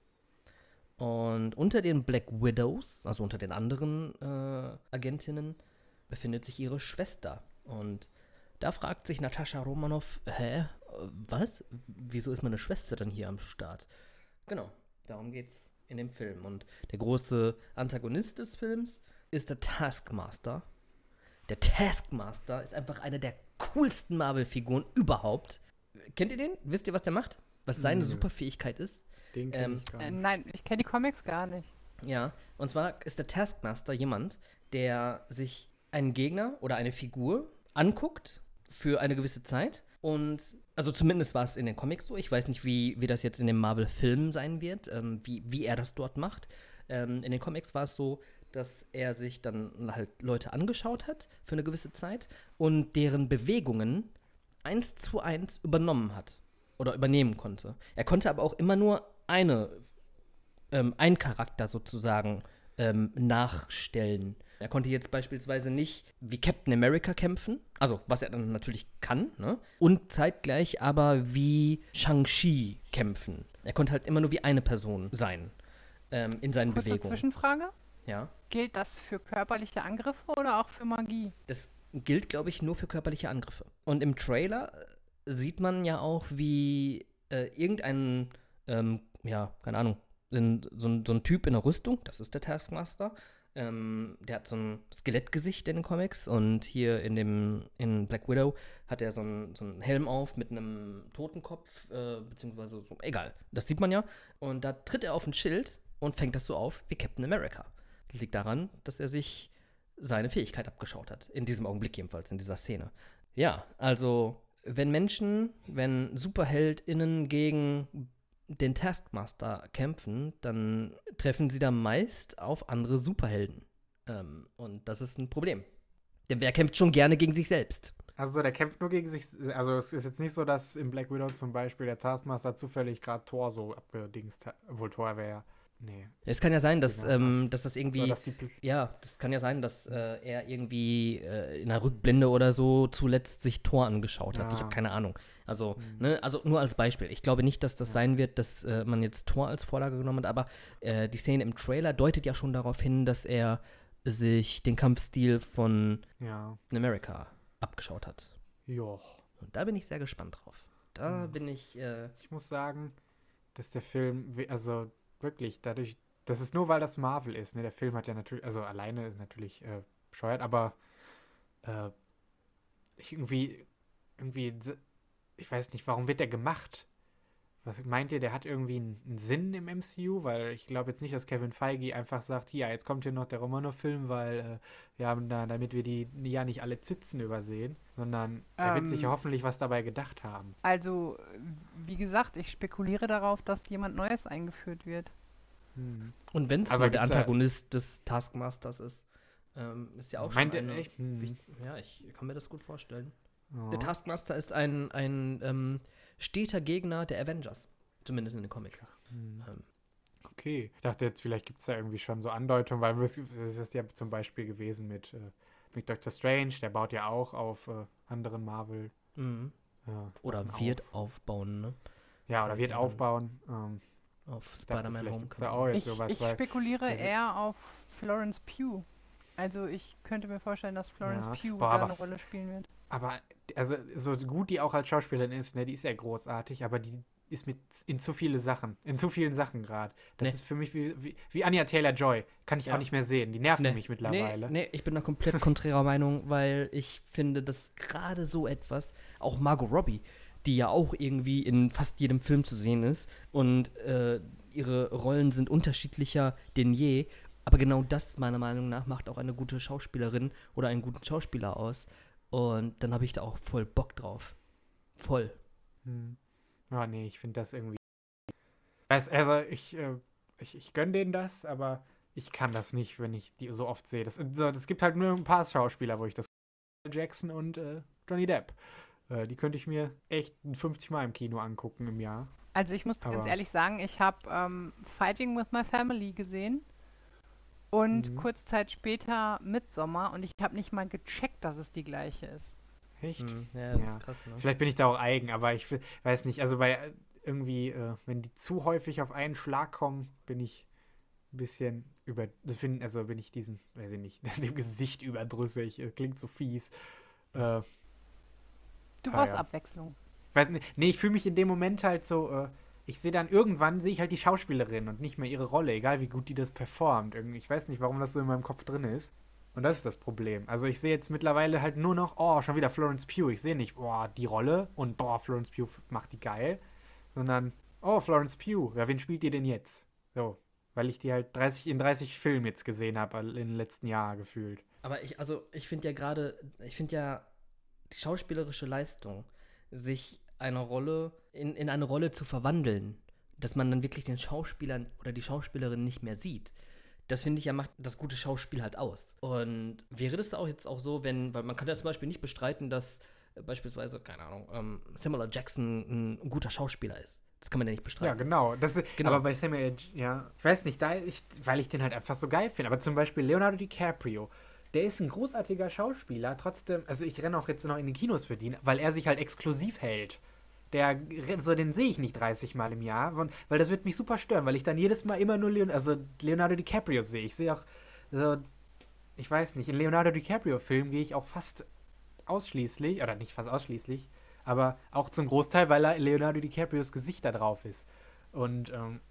Und unter den Black Widows, also unter den anderen äh, Agentinnen, befindet sich ihre Schwester. Und da fragt sich Natascha Romanoff, hä, äh, was? Wieso ist meine Schwester denn hier am Start? Genau, darum geht's in dem Film. Und der große Antagonist des Films ist der Taskmaster. Der Taskmaster ist einfach eine der coolsten Marvel-Figuren überhaupt. Kennt ihr den? Wisst ihr, was der macht? Was seine Nö. Superfähigkeit ist? Den kenn Ähm, ich gar Äh, nicht. nein, ich kenne die Comics gar nicht. Ja, und zwar ist der Taskmaster jemand, der sich einen Gegner oder eine Figur anguckt für eine gewisse Zeit. Und, also zumindest war es in den Comics so. Ich weiß nicht, wie, wie das jetzt in den Marvel-Filmen sein wird, ähm, wie, wie er das dort macht. Ähm, in den Comics war es so, dass er sich dann halt Leute angeschaut hat für eine gewisse Zeit und deren Bewegungen eins zu eins übernommen hat oder übernehmen konnte. Er konnte aber auch immer nur eine ähm, einen Charakter sozusagen ähm, nachstellen. Er konnte jetzt beispielsweise nicht wie Captain America kämpfen, also was er dann natürlich kann, ne? Und zeitgleich aber wie Shang-Chi kämpfen. Er konnte halt immer nur wie eine Person sein ähm, in seinen Kurze Bewegungen. Zwischenfrage. Ja. Gilt das für körperliche Angriffe oder auch für Magie? Das gilt, glaube ich, nur für körperliche Angriffe. Und im Trailer äh, sieht man ja auch, wie äh, irgendein, ähm, ja, keine Ahnung, in, so, ein, so ein Typ in der Rüstung, das ist der Taskmaster, ähm, der hat so ein Skelettgesicht in den Comics und hier in dem, in Black Widow hat er so einen so einen Helm auf mit einem Totenkopf, äh, beziehungsweise so, egal, das sieht man ja. Und da tritt er auf ein Schild und fängt das so auf wie Captain America. Das liegt daran, dass er sich seine Fähigkeit abgeschaut hat. In diesem Augenblick jedenfalls, in dieser Szene. Ja, also, wenn Menschen, wenn SuperheldInnen gegen den Taskmaster kämpfen, dann treffen sie da meist auf andere Superhelden. Ähm, und das ist ein Problem. Denn wer kämpft schon gerne gegen sich selbst? Also der kämpft nur gegen sich. Also es ist jetzt nicht so, dass im Black Widow zum Beispiel der Taskmaster zufällig gerade Thor so abgedingst hat. Obwohl Thor wäre ja. Nee. Es kann ja sein, dass, Genau. ähm, dass das So, irgendwie. dass die Pl- Ja, das kann ja sein, dass äh, er irgendwie äh, in einer Rückblende oder so zuletzt sich Thor angeschaut hat. Ja. Ich habe keine Ahnung. Also, Mhm. ne, also nur als Beispiel. Ich glaube nicht, dass das Ja. sein wird, dass äh, man jetzt Thor als Vorlage genommen hat, aber äh, die Szene im Trailer deutet ja schon darauf hin, dass er sich den Kampfstil von ja. Captain America abgeschaut hat. Joch. Und da bin ich sehr gespannt drauf. Da Mhm. bin ich, äh, Ich muss sagen, dass der Film, we- also wirklich, dadurch, das ist nur, weil das Marvel ist, ne? Der Film hat ja natürlich, also alleine ist natürlich äh, bescheuert, aber äh, ich irgendwie, irgendwie, s- ich weiß nicht, warum wird der gemacht? Was meint ihr, der hat irgendwie einen, einen Sinn im M C U? Weil ich glaube jetzt nicht, dass Kevin Feige einfach sagt, ja, jetzt kommt hier noch der Romano-Film, weil äh, wir haben da, damit wir die ja nicht alle Zitzen übersehen, sondern er wird sich ja Ähm. hoffentlich was dabei gedacht haben. Also, wie gesagt, ich spekuliere darauf, dass jemand Neues eingeführt wird. Hm. und wenn es Aber nur der gibt's ja- Antagonist des Taskmasters ist, ähm, ist ja auch Meint schon ihr eine, echt? Hm. wicht- ja, ich kann mir das gut vorstellen. Ja. Der Taskmaster ist ein, ein ähm, steter Gegner der Avengers. Zumindest in den Comics. Hm. Ähm, Okay. Ich dachte jetzt, vielleicht gibt es da irgendwie schon so Andeutungen, weil es es ist ja zum Beispiel gewesen mit, äh, mit Doctor Strange, der baut ja auch auf äh, anderen Marvel. mhm. ja, Oder Sachen wird auf. aufbauen, ne? Ja, oder wird Ja, aufbauen. Ähm, Auf ich dachte, Spider-Man vielleicht gibt's da Homecoming. auch jetzt Ich, sowas, ich weil, spekuliere also, eher auf Florence Pugh. Also ich könnte mir vorstellen, dass Florence ja, Pugh boah, da aber, eine f- Rolle spielen wird. aber, also, so gut die auch als Schauspielerin ist, ne, die ist ja großartig, aber die ist mit in zu viele Sachen, in zu vielen Sachen gerade. Das Ne, ist für mich wie, wie, wie Anya Taylor-Joy. Kann ich auch ja. nicht mehr sehen. Die nerven Ne, mich nee, mittlerweile. nee, ich bin da komplett konträrer Meinung, weil ich finde, dass gerade so etwas, auch Margot Robbie, die ja auch irgendwie in fast jedem Film zu sehen ist und äh, ihre Rollen sind unterschiedlicher denn je, aber genau das, meiner Meinung nach, macht auch eine gute Schauspielerin oder einen guten Schauspieler aus und dann habe ich da auch voll Bock drauf. Voll. Hm. Ja, nee, ich finde das irgendwie. Weiß, also ich, äh, ich, ich gönne denen das, aber ich kann das nicht, wenn ich die so oft sehe. Das, so, das gibt halt nur ein paar Schauspieler, wo ich das. Jackson und äh, Johnny Depp. Äh, die könnte ich mir echt fünfzig Mal im Kino angucken im Jahr. Also ich muss ganz Aber. ehrlich sagen, ich habe ähm, Fighting with My Family gesehen und Mhm. kurze Zeit später Midsommar und ich habe nicht mal gecheckt, dass es die gleiche ist. Echt? Hm, ja, das Ja. ist krass, ne? Vielleicht bin ich da auch eigen, aber ich will- weiß nicht. Also bei äh, irgendwie, äh, wenn die zu häufig auf einen Schlag kommen, bin ich ein bisschen über. Das find, also bin ich diesen, weiß ich nicht, das dem Gesicht überdrüssig. Das klingt so fies. Äh, Du Ah, brauchst ja. Abwechslung. weiß nicht. Nee, ich fühle mich in dem Moment halt so. Äh, ich sehe dann irgendwann, sehe ich halt die Schauspielerin und nicht mehr ihre Rolle, egal wie gut die das performt. Irgendwie, ich weiß nicht, warum das so in meinem Kopf drin ist. Und das ist das Problem. Also ich sehe jetzt mittlerweile halt nur noch, oh, schon wieder Florence Pugh. Ich sehe nicht, boah, die Rolle und boah, Florence Pugh macht die geil. Sondern, oh, Florence Pugh, ja, wen spielt ihr denn jetzt? So, weil ich die halt dreißig in dreißig Filmen jetzt gesehen habe in den letzten Jahren gefühlt. Aber ich, also ich finde ja gerade, ich finde ja die schauspielerische Leistung, sich eine Rolle, in, in eine Rolle zu verwandeln, dass man dann wirklich den Schauspieler oder die Schauspielerin nicht mehr sieht. Das finde ich ja macht das gute Schauspiel halt aus. Und wäre das auch jetzt auch so, wenn, weil man kann ja zum Beispiel nicht bestreiten, dass äh, beispielsweise, keine Ahnung, ähm, Samuel L. Jackson ein, ein guter Schauspieler ist. Das kann man ja nicht Ja, bestreiten. genau. Das, ist- Genau. Aber bei Samuel, L. ja, ich weiß nicht, da ich, weil ich den halt einfach so geil finde. Aber zum Beispiel Leonardo DiCaprio, der ist ein großartiger Schauspieler. Trotzdem, also ich renne auch jetzt noch in den Kinos für den, weil er sich halt exklusiv hält. Der, rennt so den sehe ich nicht dreißig Mal im Jahr, von- weil das wird mich super stören, weil ich dann jedes Mal immer nur Leon, also Leonardo DiCaprio sehe. Ich sehe auch, so, ich weiß nicht, in Leonardo DiCaprio-Filmen gehe ich auch fast ausschließlich, oder nicht fast ausschließlich, aber auch zum Großteil, weil er Leonardo DiCaprios Gesicht da drauf ist. Und ähm,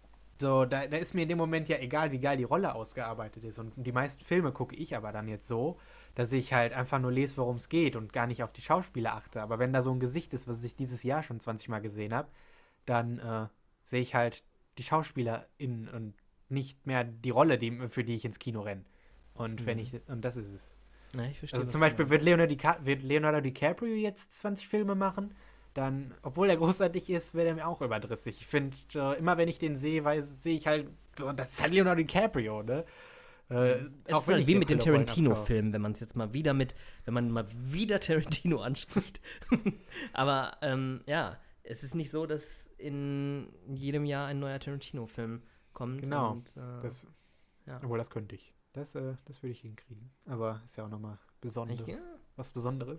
so, da, da ist mir in dem Moment ja egal, wie geil die Rolle ausgearbeitet ist. Und die meisten Filme gucke ich aber dann jetzt so, dass ich halt einfach nur lese, worum es geht und gar nicht auf die Schauspieler achte. Aber wenn da so ein Gesicht ist, was ich dieses Jahr schon zwanzig Mal gesehen habe, dann äh, sehe ich halt die Schauspieler in und nicht mehr die Rolle, die, für die ich ins Kino renne. Und wenn Mhm. ich, und das ist es. Ja, ich verstehe, Also was zum du Beispiel meinst. wird Leonardo, Dica wird Leonardo DiCaprio jetzt zwanzig Filme machen, dann, obwohl er großartig ist, wird er mir auch überdrüssig. Ich finde, äh, immer wenn ich den sehe, weiß- sehe ich halt, so, das ist halt Leonardo DiCaprio, ne? Äh, Es auch ist wenn halt ich wie dem mit den alle Rollen abkaufe. Tarantino-Filmen, wenn man es jetzt mal wieder mit, wenn man mal wieder Tarantino anspricht. Aber ähm, ja, es ist nicht so, dass in jedem Jahr ein neuer Tarantino-Film kommt. Genau, Und, äh, Das, ja. Obwohl, das könnte ich. Das, äh, das würde ich hinkriegen. Aber ist ja auch nochmal Besonderes. Echt, ja? Was Besonderes.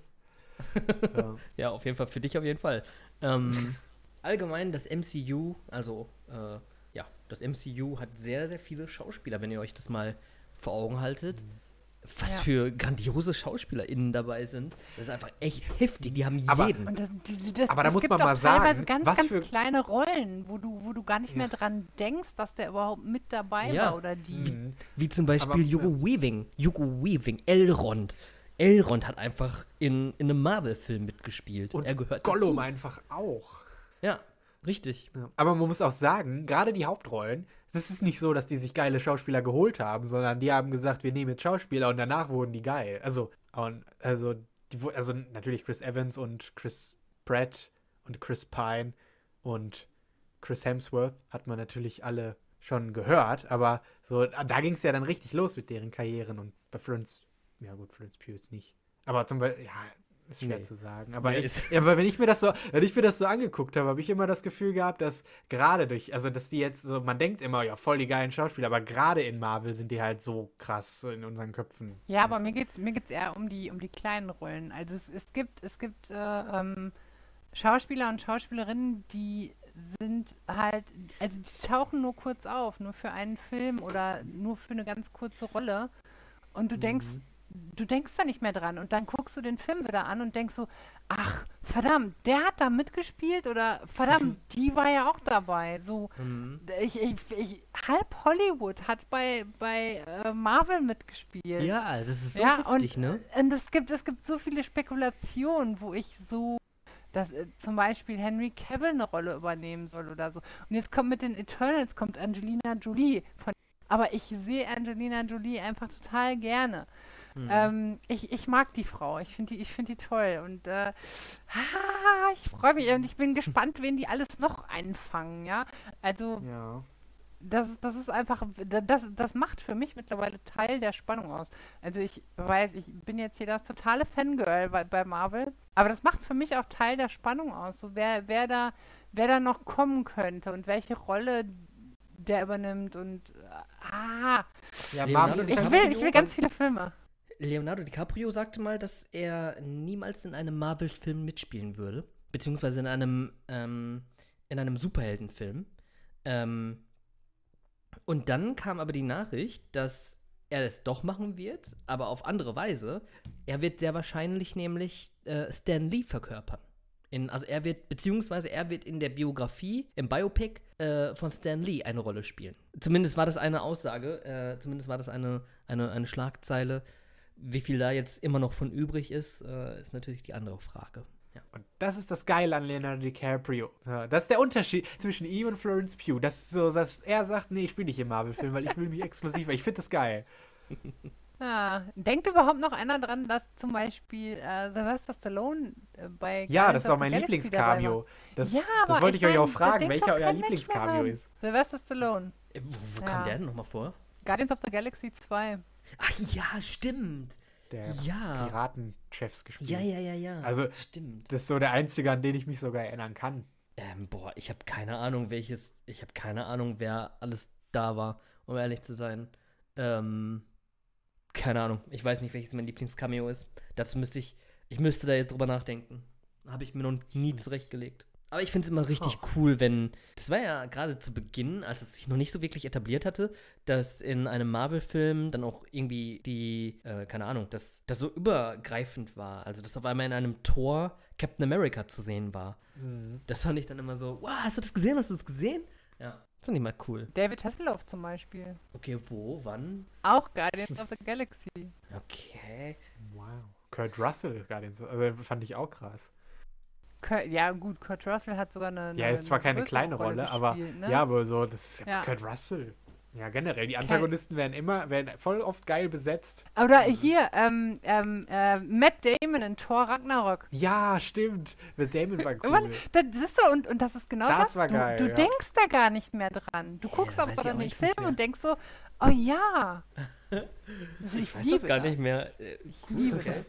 äh, Ja, auf jeden Fall, für dich auf jeden Fall. Ähm, allgemein, das M C U, also äh, ja, das M C U hat sehr, sehr viele Schauspieler, wenn ihr euch das mal vor Augen haltet. Was Ja. für grandiose SchauspielerInnen dabei sind. Das ist einfach echt heftig. Die haben Aber- jeden. Und das, die- das, Aber da es muss gibt man auch mal teilweise sagen, ganz, was ganz für- kleine Rollen, wo du, wo du gar nicht Ja. mehr dran denkst, dass der überhaupt mit dabei Ja. war oder die. mh. Wie zum Beispiel Aber- Hugo Weaving. Hugo Weaving, Elrond. Elrond hat einfach in, in einem Marvel-Film mitgespielt. Und er gehört Gollum dazu. einfach auch. Ja, richtig. Ja. Aber man muss auch sagen, gerade die Hauptrollen, es ist nicht so, dass die sich geile Schauspieler geholt haben, sondern die haben gesagt, wir nehmen jetzt Schauspieler und danach wurden die geil. Also, und, also, die, wu- also natürlich Chris Evans und Chris Pratt und Chris Pine und Chris Hemsworth hat man natürlich alle schon gehört, aber so, da ging es ja dann richtig los mit deren Karrieren und bei Florence, ja gut, Florence Pugh jetzt nicht. Aber zum Beispiel, ja, ist schwer Nee. zu sagen. Aber, Nee, ich, ist- ja, aber wenn ich mir das so, wenn ich mir das so angeguckt habe, habe ich immer das Gefühl gehabt, dass gerade durch, also dass die jetzt so, man denkt immer, ja, voll die geilen Schauspieler, aber gerade in Marvel sind die halt so krass so in unseren Köpfen. Ja, aber mir geht's, mir geht's eher um die, um die kleinen Rollen. Also es, es gibt, es gibt äh, ähm, Schauspieler und Schauspielerinnen, die sind halt, also die tauchen nur kurz auf, nur für einen Film oder nur für eine ganz kurze Rolle. Und du denkst, Mhm. du denkst da nicht mehr dran. Und dann guckst du den Film wieder an und denkst so, ach, verdammt, der hat da mitgespielt oder verdammt, die war ja auch dabei. So, Mhm. ich, ich, ich, halb Hollywood hat bei, bei äh, Marvel mitgespielt. Ja, das ist so Ja, heftig, und, ne? und es gibt, es gibt so viele Spekulationen, wo ich so, dass äh, zum Beispiel Henry Cavill eine Rolle übernehmen soll oder so. Und jetzt kommt mit den Eternals, kommt Angelina Jolie. Von, aber ich sehe Angelina Jolie einfach total gerne. Mhm. Ähm, ich, ich mag die Frau. Ich finde die, ich find die toll. Und äh, ah, ich freue mich und ich bin gespannt, wen die alles noch einfangen, ja. Also Ja. das, das ist einfach, das, das macht für mich mittlerweile Teil der Spannung aus. Also ich weiß, ich bin jetzt hier das totale Fangirl bei, bei Marvel, aber das macht für mich auch Teil der Spannung aus. So wer, wer da, wer da noch kommen könnte und welche Rolle der übernimmt und äh, ah, Ja, Leonardo Marvel ist ich halt- will, ich will ganz viele Filme. Leonardo DiCaprio sagte mal, dass er niemals in einem Marvel-Film mitspielen würde. Beziehungsweise in einem, ähm, in einem Superheldenfilm. Ähm, und dann kam aber die Nachricht, dass er es doch machen wird, aber auf andere Weise. Er wird sehr wahrscheinlich nämlich äh, Stan Lee verkörpern. In, also er wird, beziehungsweise er wird in der Biografie, im Biopic äh, von Stan Lee eine Rolle spielen. Zumindest war das eine Aussage, äh, zumindest war das eine, eine, eine Schlagzeile. Wie viel da jetzt immer noch von übrig ist, äh, ist natürlich die andere Frage. Ja. Und das ist das Geile an Leonardo DiCaprio. Ja, das ist der Unterschied zwischen ihm und Florence Pugh. Das ist so, dass er sagt, nee, ich spiele nicht im Marvel-Film, weil ich will mich exklusiv, weil ich finde das geil. Ah, denkt überhaupt noch einer dran, dass zum Beispiel äh, Sylvester Stallone äh, bei Ja, Guardians das ist of auch the mein Galaxy dabei war? Lieblingscameo. Das, Ja, aber das wollte ich, euch mein, auch da fragen, denkt welcher doch euer kein Mensch mehr Lieblingscameo dran. ist. Sylvester Stallone. Äh, Wo, wo Ja. kam der denn nochmal vor? Guardians of the Galaxy zwei. Ach ja, stimmt. Der Ja. Piratenchefs gespielt. Ja, ja, ja, ja. Also- stimmt. Das ist so der einzige, an den ich mich sogar erinnern kann. Ähm, boah, ich habe keine Ahnung, welches, ich habe keine Ahnung, wer alles da war, um ehrlich zu sein. Ähm, keine Ahnung. Ich weiß nicht, welches mein Lieblingscameo ist. Dazu müsste ich, ich müsste da jetzt drüber nachdenken. Habe ich mir noch nie zurechtgelegt. Aber ich finde es immer richtig cool, wenn, das war ja gerade zu Beginn, als es sich noch nicht so wirklich etabliert hatte, dass in einem Marvel-Film dann auch irgendwie die, äh, keine Ahnung, dass das so übergreifend war. Also, dass auf einmal in einem Tor Captain America zu sehen war. Mhm. Das fand ich dann immer so, wow, hast du das gesehen? Hast du das gesehen? Ja, fand ich mal cool. David Hasselhoff zum Beispiel. Okay, wo, wann? Auch Guardians of the Galaxy. Okay. Wow. Kurt Russell, gerade so. Also fand ich auch krass. Kurt, ja, gut, Kurt Russell hat sogar eine. Ja, eine, ist zwar eine keine größere kleine Rolle, aber gespielt, ne? ja, aber so, das ist Ja. Kurt Russell. Ja, generell, die Antagonisten werden immer, werden voll oft geil besetzt. Oder hier, ähm, ähm, äh, Matt Damon in Thor Ragnarok. Ja, stimmt. Mit Damon war Irgendwann- cool. Das ist so, und, und das ist genau das. Das war du, geil, Du ja. denkst da gar nicht mehr dran. Du Ja, guckst weiß aber ich dann auch den nicht Film mehr. und denkst so, oh ja. Also Ich weiß liebe das gar nicht mehr. Äh, Ich liebe okay.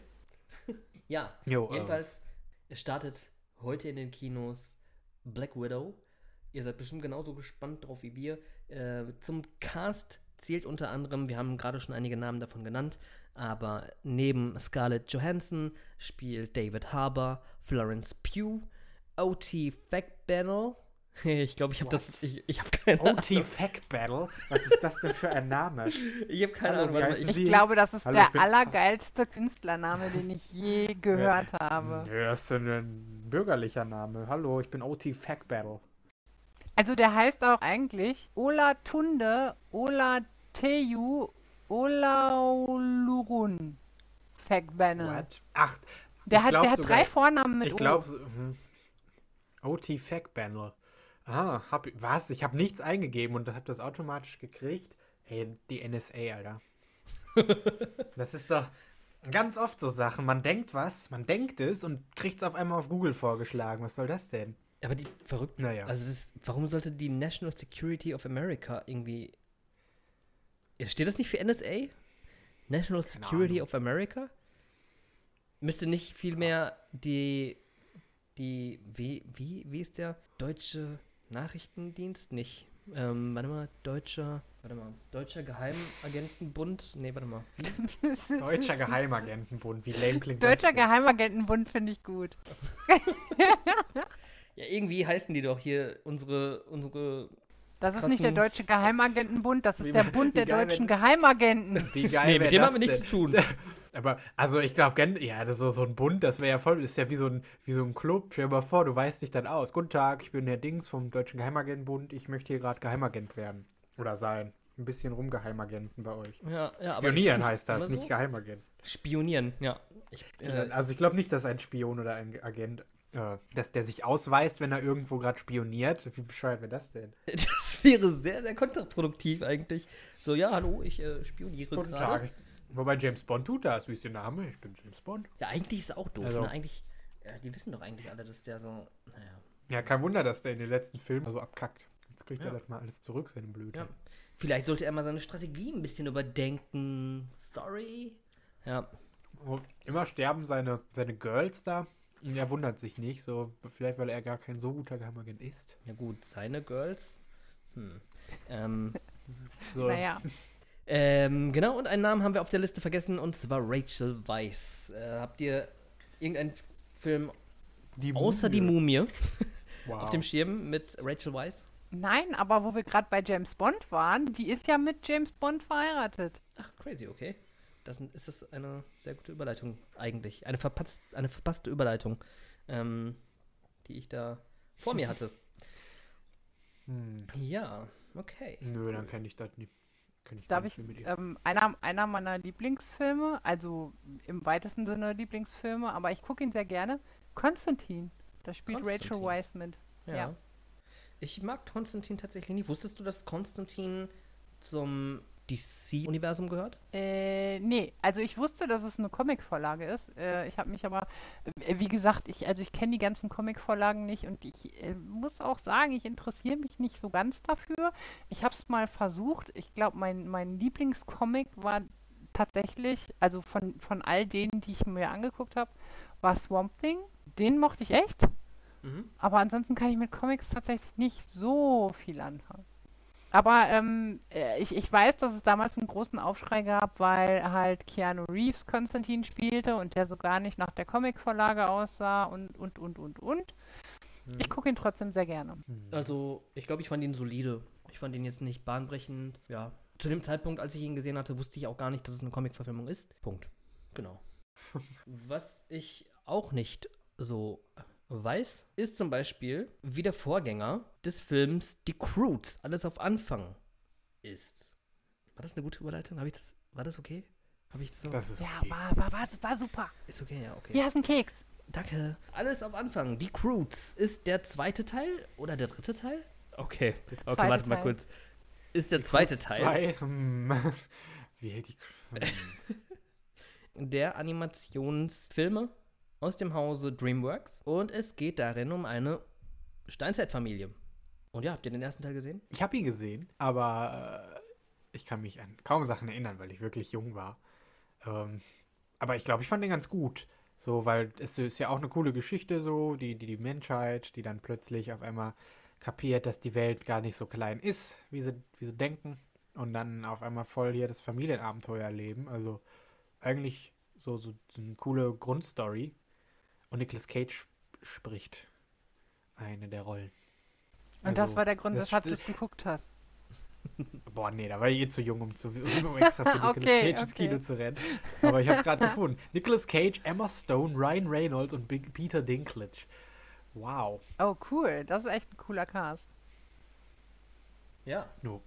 Ja, Jo, äh, jedenfalls, es startet heute in den Kinos Black Widow. Ihr seid bestimmt genauso gespannt drauf wie wir. Äh, zum Cast zählt unter anderem, wir haben gerade schon einige Namen davon genannt, aber neben Scarlett Johansson spielt David Harbour, Florence Pugh, O T Fagbanel. Ich glaube, ich habe das. What? Ich, ich habe keine O T Fact Battle? Was ist das denn für ein Name? Ich habe keine Hallo, Ahnung. wie Warte mal, heißen ich, Ich Sie- glaube, das ist Hallo, ich der bin- allergeilste Künstlername, den ich je gehört habe. Nö, das ist ein bürgerlicher Name. Hallo, ich bin O T Fact Battle. Also der heißt auch eigentlich Olatunde Olateju Olaolurun Fagbanel. What? Ach, Der ich hat, glaub der hat sogar- drei Vornamen mit ich O. glaube, hm. O T Fact Battle. Ah, hab, was? Ich habe nichts eingegeben und habe das automatisch gekriegt. Ey, die N S A, Alter. Das ist doch ganz oft so Sachen. Man denkt was, man denkt es und kriegt es auf einmal auf Google vorgeschlagen. Was soll das denn? aber die verrückten. Naja. Also, das, warum sollte die National Security of America irgendwie. Steht das nicht für N S A? National Keine Security Ahnung. of America? Müsste nicht vielmehr die. Die. Wie, wie, wie ist der deutsche Nachrichtendienst? Nicht Ähm, warte mal, deutscher, warte mal, Deutscher Geheimagentenbund? Nee, warte mal. Wie? Deutscher Geheimagentenbund, wie lame klingt das Deutscher denn? Geheimagentenbund finde ich gut. Ja, irgendwie heißen die doch hier unsere, unsere, Das ist nicht der krassen- Deutsche Geheimagentenbund, das ist Wie der ma- Bund wie der geil, deutschen wenn- Geheimagenten. Wie geil nee, wär mit dem das haben wir nichts denn? zu tun. Aber, also ich glaube, ja, das ist so, so ein Bund, das wäre ja voll, ist ja wie so ein, wie so ein Club. Stell dir mal vor, du weißt dich dann aus. Guten Tag, ich bin der Dings vom Deutschen Geheimagentenbund, ich möchte hier gerade Geheimagent werden. Oder sein. Ein bisschen rumgeheimagenten bei euch. Ja, ja, aber ist Spionieren nicht heißt das, immer nicht so? Geheimagent. Spionieren, ja. Ich, äh, Also ich glaube nicht, dass ein Spion oder ein Agent, äh, dass der sich ausweist, wenn er irgendwo gerade spioniert. Wie bescheuert wäre das denn? das wäre sehr, sehr kontraproduktiv eigentlich. So, ja, hallo, ich äh, spioniere Guten gerade. Tag. Wobei James Bond tut das. Wie ist der Name? Ich bin James Bond. Ja, eigentlich ist es auch doof, Also- ne? Eigentlich, ja, die wissen doch eigentlich alle, dass der so, naja. Ja, kein Wunder, dass der in den letzten Filmen so abkackt. Jetzt kriegt Ja. er das mal alles zurück, seine Blöde. Ja. Vielleicht sollte er mal seine Strategie ein bisschen überdenken. Sorry. Ja. Und immer sterben seine, seine Girls da. Und er wundert sich nicht. So, vielleicht, weil er gar kein so guter Geheimagent ist. Ja gut, seine Girls. Hm. Ähm, So. Naja, ähm, genau, und einen Namen haben wir auf der Liste vergessen, und zwar Rachel Weisz. Äh, habt ihr irgendeinen Film Die außer die Mumie Wow. auf dem Schirm mit Rachel Weisz? nein, aber wo wir gerade bei James Bond waren, die ist ja mit James Bond verheiratet. Ach, crazy, okay. Das ist das eine sehr gute Überleitung eigentlich. Eine, verpasst, eine verpasste Überleitung, ähm, die ich da vor mir hatte. Hm. Ja, okay. Nö, dann kenne ich das nicht. Kenn ich Darf keinen ich, Film mit ihr. ähm, einer, einer meiner Lieblingsfilme, also im weitesten Sinne Lieblingsfilme, aber ich gucke ihn sehr gerne, Konstantin. Da spielt Rachel Konstantin. Weisz mit. Ja. Ja. Ich mag Konstantin tatsächlich nicht. Wusstest du, dass Konstantin zum D C-Universum gehört? Äh, nee, also ich wusste, dass es eine Comicvorlage ist. Äh, ich habe mich aber, äh, wie gesagt, ich, also ich kenne die ganzen Comicvorlagen nicht und ich äh, muss auch sagen, ich interessiere mich nicht so ganz dafür. Ich habe es mal versucht. Ich glaube, mein, mein Lieblingscomic war tatsächlich, also von, von all denen, die ich mir angeguckt habe, war Swamp Thing. Den mochte ich echt, Mhm. aber ansonsten kann ich mit Comics tatsächlich nicht so viel anfangen. Aber ähm, äh, ich, ich weiß, dass es damals einen großen Aufschrei gab, weil halt Keanu Reeves Konstantin spielte und der so gar nicht nach der Comicvorlage aussah und, und, und, und, und. Ich gucke ihn trotzdem sehr gerne. Hm. Also, ich glaube, ich fand ihn solide. Ich fand ihn jetzt nicht bahnbrechend. Ja. Zu dem Zeitpunkt, als ich ihn gesehen hatte, wusste ich auch gar nicht, dass es eine Comic-Verfilmung ist. Punkt. Genau. Was ich auch nicht so weiß, ist zum Beispiel, wie der Vorgänger des Films Die Croods, alles auf Anfang ist. War das eine gute Überleitung? Habe ich das, war das okay? Habe ich das so? Das ist Ja, okay. war, war, war, war super. Ist okay, ja, okay. Hier hast du einen Keks. Danke. Alles auf Anfang. Die Croods. Ist der zweite Teil oder der dritte Teil? Okay. Okay, Zweite warte mal Teil. kurz. Ist der zweite Teil Zwei. Hm. Wie hält die. Hm. der Animationsfilme aus dem Hause DreamWorks. Und es geht darin um eine Steinzeitfamilie. Und ja, habt ihr den ersten Teil gesehen? Ich habe ihn gesehen, aber äh, ich kann mich an kaum Sachen erinnern, weil ich wirklich jung war. Ähm, aber ich glaube, ich fand den ganz gut. So, weil es ist ja auch eine coole Geschichte, so, die, die, die Menschheit, die dann plötzlich auf einmal kapiert, dass die Welt gar nicht so klein ist, wie sie, wie sie denken. Und dann auf einmal voll hier das Familienabenteuer erleben. Also eigentlich so, so, so eine coole Grundstory. Und Nicolas Cage sp- spricht eine der Rollen. Und das Also, war der Grund, das weshalb du st- es geguckt hast. Boah, nee, da war ich eh zu jung, um, zu, um extra für Nicolas Okay, Cage ins okay. Kino zu rennen. Aber ich habe es gerade gefunden. Nicolas Cage, Emma Stone, Ryan Reynolds und Big Peter Dinklage. Wow. Oh, cool. Das ist echt ein cooler Cast. Ja. No.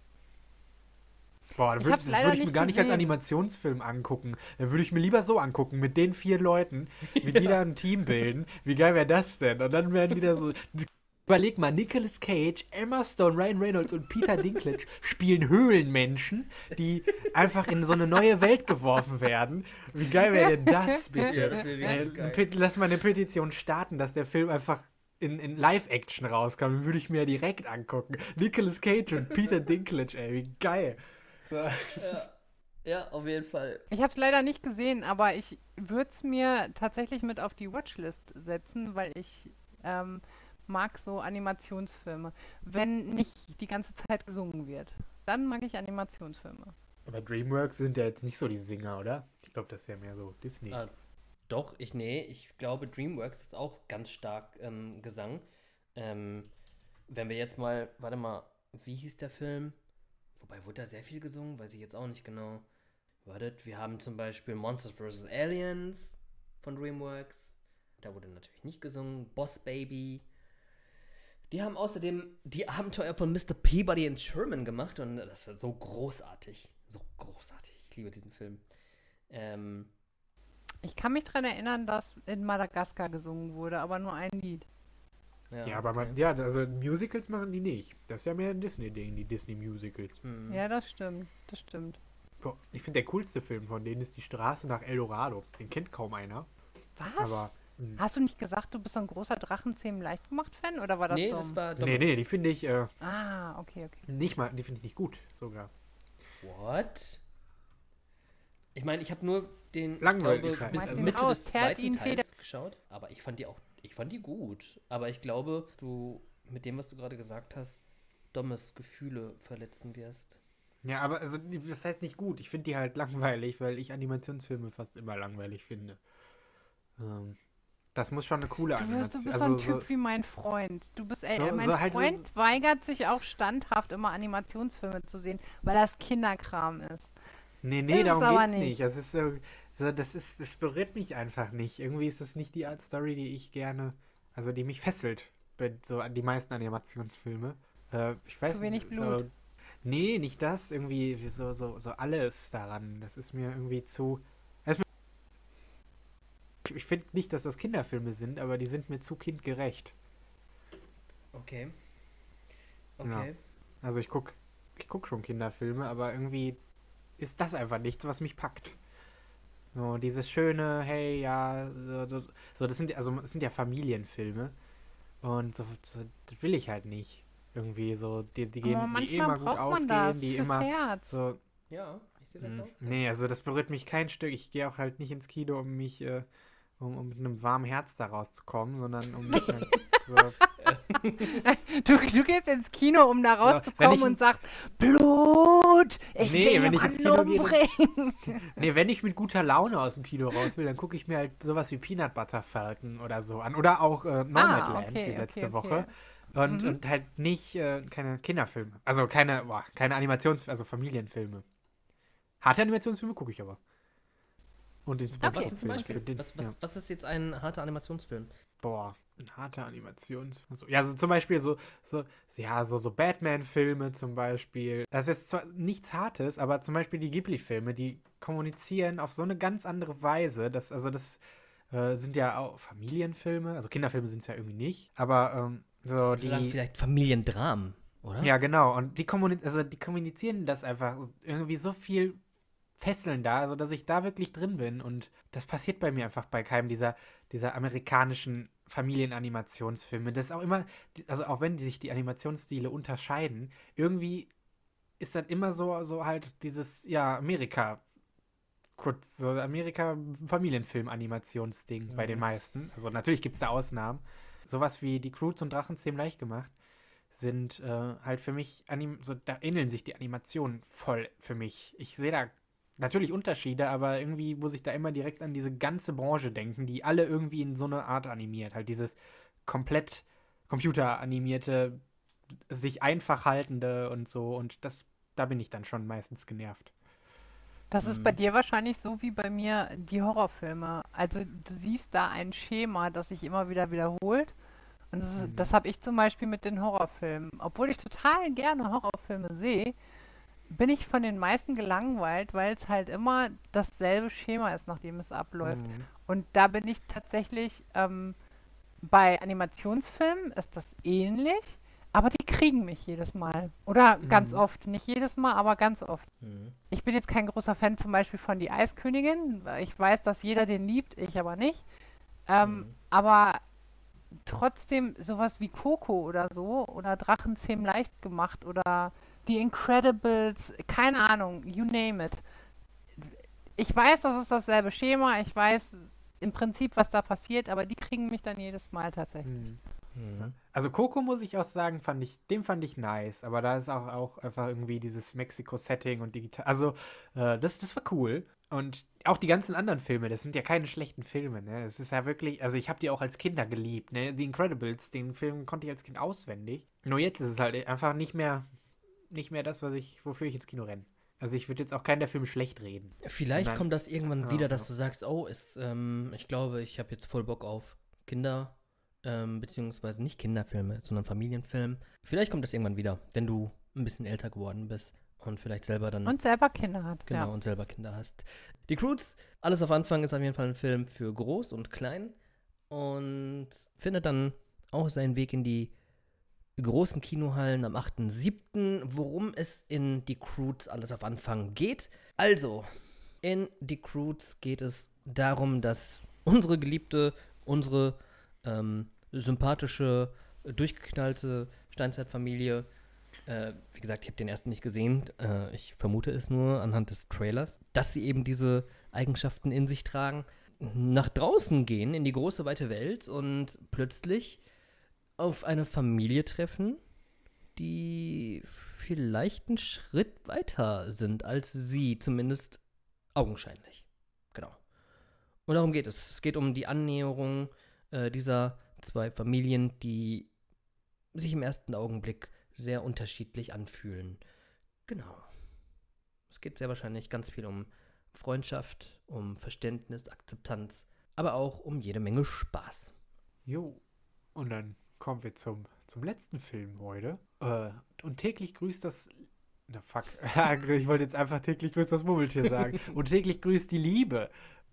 Boah, Ich würd, hab's das leider würde ich mir nicht gar nicht als gesehen. Animationsfilm angucken. Dann würde ich mir lieber so angucken, mit den vier Leuten, wie die da ein Team bilden. Wie geil wäre das denn? Und dann werden wieder so... Überleg mal, Nicolas Cage, Emma Stone, Ryan Reynolds und Peter Dinklage spielen Höhlenmenschen, die einfach in so eine neue Welt geworfen werden. Wie geil wäre denn das, bitte? Ja, das wär wirklich äh, geil. Pet- Lass mal eine Petition starten, dass der Film einfach in, in Live-Action rauskam. Den würde ich mir ja direkt angucken. Nicolas Cage und Peter Dinklage, ey, wie geil. So. Ja. Ja, auf jeden Fall. Ich habe es leider nicht gesehen, aber ich würde es mir tatsächlich mit auf die Watchlist setzen, weil ich ähm, mag so Animationsfilme, wenn nicht die ganze Zeit gesungen wird. Dann mag ich Animationsfilme. Aber DreamWorks sind ja jetzt nicht so die Singer, oder? Ich glaube, das ist ja mehr so Disney. Ah, doch, ich, nee, ich glaube, DreamWorks ist auch ganz stark ähm, Gesang. Ähm, wenn wir jetzt mal, warte mal, wie hieß der Film? Wobei, wurde da sehr viel gesungen? Weiß ich jetzt auch nicht genau. Wartet, wir haben zum Beispiel Monsters versus. Aliens von DreamWorks. Da wurde natürlich nicht gesungen. Boss Baby. Die haben außerdem die Abenteuer von Mister Peabody and Sherman gemacht und das war so großartig. So großartig. Ich liebe diesen Film. Ähm, Ich kann mich daran erinnern, dass in Madagaskar gesungen wurde, aber nur ein Lied. ja, Ja, aber okay. man, ja, also Musicals machen die nicht. Das ist ja mehr ein Disney-Ding, die Disney-Musicals. Hm. Ja, das stimmt, das stimmt. Boah, ich finde, der coolste Film von denen ist Die Straße nach El Dorado. Den kennt kaum einer. Was? Aber, mh. Hast du nicht gesagt, du bist so ein großer Drachenzähmen Leichtgemacht-Fan oder war das Nee, dumm? das war nee, nee, die finde ich äh, Ah, okay, okay. nicht mal, die finde ich nicht gut, sogar. What? Ich meine, ich habe nur den, ich Langweilig glaube, halt. bis Schmeiß ihn Mitte raus, des teert zweiten ihn Feder- Teils geschaut, aber ich fand die auch, ich fand die gut. Aber ich glaube, du mit dem, was du gerade gesagt hast, dummes Gefühle verletzen wirst. Ja, aber also, die- das heißt nicht gut. Ich finde die halt langweilig, weil ich Animationsfilme fast immer langweilig finde. Ähm, das muss schon eine coole Du, wirst, du Animation. bist Also so ein so, Typ wie mein Freund. Du bist, ey, So- äh, mein so halt so- Freund weigert sich auch standhaft immer Animationsfilme zu sehen, weil das Kinderkram ist. nee, Ist nee, es darum aber geht's nicht. nicht. Das ist so, so, das ist, das berührt mich einfach nicht. Irgendwie ist es nicht die Art Story, die ich gerne, also die mich fesselt. Bei so an die meisten Animationsfilme. Äh, ich weiß Zu wenig nicht, Blut. So, nee, nicht das. Irgendwie wie so, so, so alles daran. Das ist mir irgendwie zu. Das ist mir, ich ich finde nicht, dass das Kinderfilme sind, aber die sind mir zu kindgerecht. Okay. Ja. Okay. Also ich guck, ich guck schon Kinderfilme, aber irgendwie ist das einfach nichts, was mich packt. So, dieses schöne, hey, ja, so, so, so das sind also das sind ja Familienfilme. Und so, so das will ich halt nicht. Irgendwie so, die, die gehen, Aber die manchmal immer gut braucht man ausgehen, das die fürs immer Herz. so. Ja, ich sehe das mh, auch so. Nee, also das berührt mich kein Stück. Ich gehe auch halt nicht ins Kino, um mich, äh, um, um mit einem warmen Herz da rauszukommen, sondern um äh, so. Du, du gehst ins Kino, um da wenn rauszukommen ich- und sagst, Blut, ich Nee, will wenn ich jemanden ins Kino gehe, umbringen. Nee, wenn ich mit guter Laune aus dem Kino raus will, dann gucke ich mir halt sowas wie Peanut Butter Falcon oder so an. Oder auch äh, Nomadland, okay, wie letzte okay, Woche. okay. Und, Mhm. und halt nicht, äh, keine Kinderfilme. Also keine, boah, keine Animations-, also Familienfilme. Harte Animationsfilme gucke ich aber. Und den Was Okay. denn zum Beispiel? Den, Was, was, ja. was ist jetzt ein harter Animationsfilm? Boah, ein harter Animations... So, ja, so zum Beispiel so, so, ja, so, so Batman-Filme zum Beispiel. Das ist zwar nichts Hartes, aber zum Beispiel die Ghibli-Filme, die kommunizieren auf so eine ganz andere Weise. Das, also das äh, sind ja auch Familienfilme, also Kinderfilme sind es ja irgendwie nicht, aber ähm, so Ich würde sagen, die... vielleicht Familiendramen, oder? Ja, genau. Und die, kommuni also die kommunizieren das einfach irgendwie so viel fesselnder, also dass ich da wirklich drin bin. Und das passiert bei mir einfach bei keinem dieser, dieser amerikanischen Familienanimationsfilme. Das ist auch immer, also auch wenn die sich die Animationsstile unterscheiden, irgendwie ist das immer so, so halt dieses, ja, Amerika, kurz, so Amerika-Familienfilm-Animationsding bei den Mhm. meisten. Also natürlich gibt es da Ausnahmen. Sowas wie die Croods und Drachenzähmen leicht gemacht sind äh, halt für mich, anim so, da ähneln sich die Animationen voll für mich. Ich sehe da natürlich Unterschiede, aber irgendwie muss ich da immer direkt an diese ganze Branche denken, die alle irgendwie in so eine Art animiert. Halt dieses komplett computeranimierte, sich einfach haltende und so. Und das, da bin ich dann schon meistens genervt. Das ist Mhm. bei dir wahrscheinlich so wie bei mir die Horrorfilme. Also du siehst da ein Schema, das sich immer wieder wiederholt. Und das, ist- Mhm. das habe ich zum Beispiel mit den Horrorfilmen. Obwohl ich total gerne Horrorfilme sehe, bin ich von den meisten gelangweilt, weil es halt immer dasselbe Schema ist, nachdem es abläuft. Mhm. Und da bin ich tatsächlich, ähm, bei Animationsfilmen ist das ähnlich, aber die kriegen mich jedes Mal. Oder ganz Mhm. oft. Nicht jedes Mal, aber ganz oft. Mhm. Ich bin jetzt kein großer Fan zum Beispiel von Die Eiskönigin. weil Ich weiß, dass jeder den liebt, ich aber nicht. Ähm, Mhm. Aber trotzdem sowas wie Coco oder so oder Drachenzähmen leicht gemacht oder The Incredibles, keine Ahnung, you name it. Ich weiß, das ist dasselbe Schema, ich weiß im Prinzip, was da passiert, aber die kriegen mich dann jedes Mal tatsächlich. Mhm. Mhm. Also Coco, muss ich auch sagen, fand ich, den fand ich nice, aber da ist auch, auch einfach irgendwie dieses Mexiko-Setting und digital, also äh, das, das war cool. Und auch die ganzen anderen Filme, das sind ja keine schlechten Filme, ne? Es ist ja wirklich, also ich habe die auch als Kinder geliebt, ne? The Incredibles, den Film konnte ich als Kind auswendig. Nur jetzt ist es halt einfach nicht mehr, nicht mehr das, was ich, wofür ich ins Kino renne. Also ich würde jetzt auch keinen der Filme schlecht reden. Vielleicht Nein. kommt das irgendwann Ja, wieder, dass ja. du sagst, oh, ist, ähm, ich glaube, ich habe jetzt voll Bock auf Kinder, ähm, beziehungsweise nicht Kinderfilme, sondern Familienfilm. Vielleicht kommt das irgendwann wieder, wenn du ein bisschen älter geworden bist und vielleicht selber dann Und selber Kinder hat. genau Ja. und selber Kinder hast. Die Croods, alles auf Anfang, ist auf jeden Fall ein Film für groß und klein und findet dann auch seinen Weg in die großen Kinohallen am achten siebten Worum es in Die Croods alles auf Anfang geht. Also, in Die Croods geht es darum, dass unsere geliebte, unsere ähm, sympathische, durchgeknallte Steinzeitfamilie, äh, wie gesagt, ich habe den ersten nicht gesehen, äh, ich vermute es nur anhand des Trailers, dass sie eben diese Eigenschaften in sich tragen, nach draußen gehen, in die große, weite Welt und plötzlich auf eine Familie treffen, die vielleicht einen Schritt weiter sind als sie, zumindest augenscheinlich. Genau. Und darum geht es. Es geht um die Annäherung äh, dieser zwei Familien, die sich im ersten Augenblick sehr unterschiedlich anfühlen. Genau. Es geht sehr wahrscheinlich ganz viel um Freundschaft, um Verständnis, Akzeptanz, aber auch um jede Menge Spaß. Jo. Und dann kommen wir zum, zum letzten Film heute. Äh, und täglich grüßt das. Na fuck. Ich wollte jetzt einfach täglich grüßt das Murmeltier sagen. Und täglich grüßt die Liebe.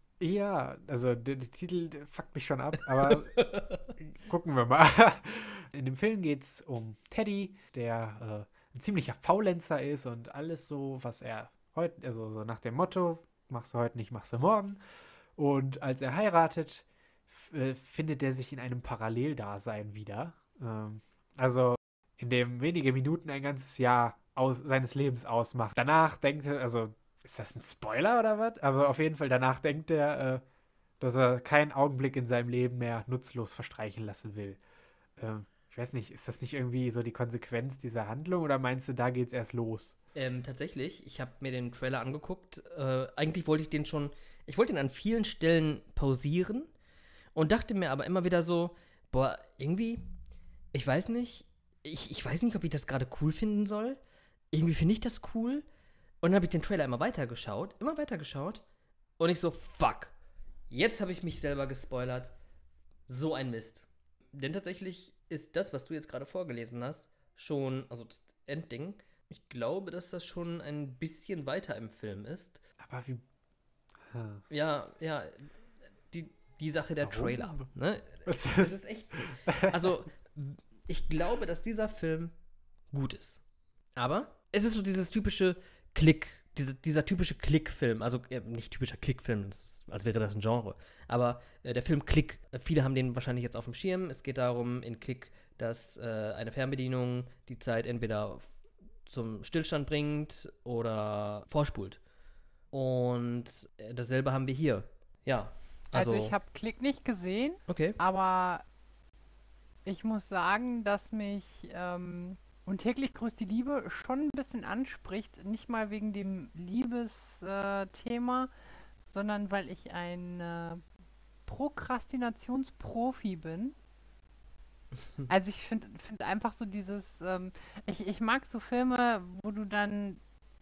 Ja, also der, der Titel der fuckt mich schon ab, aber gucken wir mal. In dem Film geht es um Teddy, der äh, ein ziemlicher Faulenzer ist und alles so, was er heute, also so nach dem Motto, machst du heute nicht, machst du morgen. Und als er heiratet, f- äh, findet er sich in einem Paralleldasein wieder. Ähm, also in dem wenige Minuten ein ganzes Jahr aus, seines Lebens ausmacht. Danach denkt er, also ist das ein Spoiler oder was? Aber auf jeden Fall danach denkt er, äh, dass er keinen Augenblick in seinem Leben mehr nutzlos verstreichen lassen will. Ähm, ich weiß nicht, ist das nicht irgendwie so die Konsequenz dieser Handlung oder meinst du, da geht's erst los? Ähm, tatsächlich, ich habe mir den Trailer angeguckt. Äh, eigentlich wollte ich den schon, ich wollte ihn an vielen Stellen pausieren und dachte mir aber immer wieder so, boah, irgendwie, ich weiß nicht, ich, ich weiß nicht, ob ich das gerade cool finden soll. Irgendwie finde ich das cool. Und dann habe ich den Trailer immer weitergeschaut, immer weitergeschaut. Und ich so, fuck, jetzt habe ich mich selber gespoilert. So ein Mist. Denn tatsächlich ist das, was du jetzt gerade vorgelesen hast, schon, also das Endding, ich glaube, dass das schon ein bisschen weiter im Film ist. Aber wie. Hm. Ja, ja, die, die Sache der Warum? Trailer. Ne? Was ist Das ist echt. Also, ich glaube, dass dieser Film gut ist. Aber es ist so dieses typische Klick, diese, dieser typische Klickfilm. Also, äh, nicht typischer Klickfilm, das ist, als wäre das ein Genre. Aber äh, der Film Klick, äh, viele haben den wahrscheinlich jetzt auf dem Schirm. Es geht darum, in Klick, dass äh, eine Fernbedienung die Zeit entweder zum Stillstand bringt oder vorspult. Und äh, dasselbe haben wir hier. Ja. Also, Also, ich habe Klick nicht gesehen, okay. aber ich muss sagen, dass mich ähm, und täglich grüßt die Liebe schon ein bisschen anspricht. Nicht mal wegen dem Liebesthema, äh, Thema, sondern weil ich ein äh, Prokrastinationsprofi bin. Also ich finde find einfach so dieses, ähm, ich, ich mag so Filme, wo du dann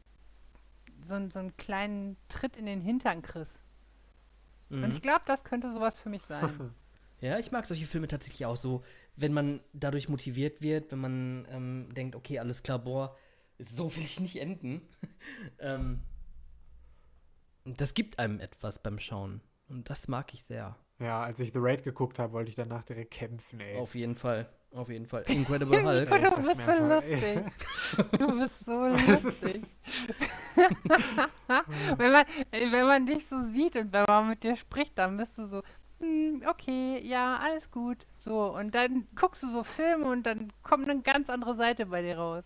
so, n- so einen kleinen Tritt in den Hintern kriegst. Und Mhm. ich glaube, das könnte sowas für mich sein. Ja, ich mag solche Filme tatsächlich auch so, wenn man dadurch motiviert wird, wenn man ähm, denkt, okay, alles klar, boah, so will ich nicht enden. ähm, das gibt einem etwas beim Schauen. Und das mag ich sehr. Ja, als ich The Raid geguckt habe, wollte ich danach direkt kämpfen, ey. Auf jeden Fall. Auf jeden Fall. Incredible Hulk. Ey, ich Du dachte bist mir so einfach, ey. lustig. Du bist so Das ist- lustig. wenn, man, äh, wenn man dich so sieht und wenn man mit dir spricht, dann bist du so, hm, okay, ja, alles gut. So, und dann guckst du so Filme und dann kommt eine ganz andere Seite bei dir raus.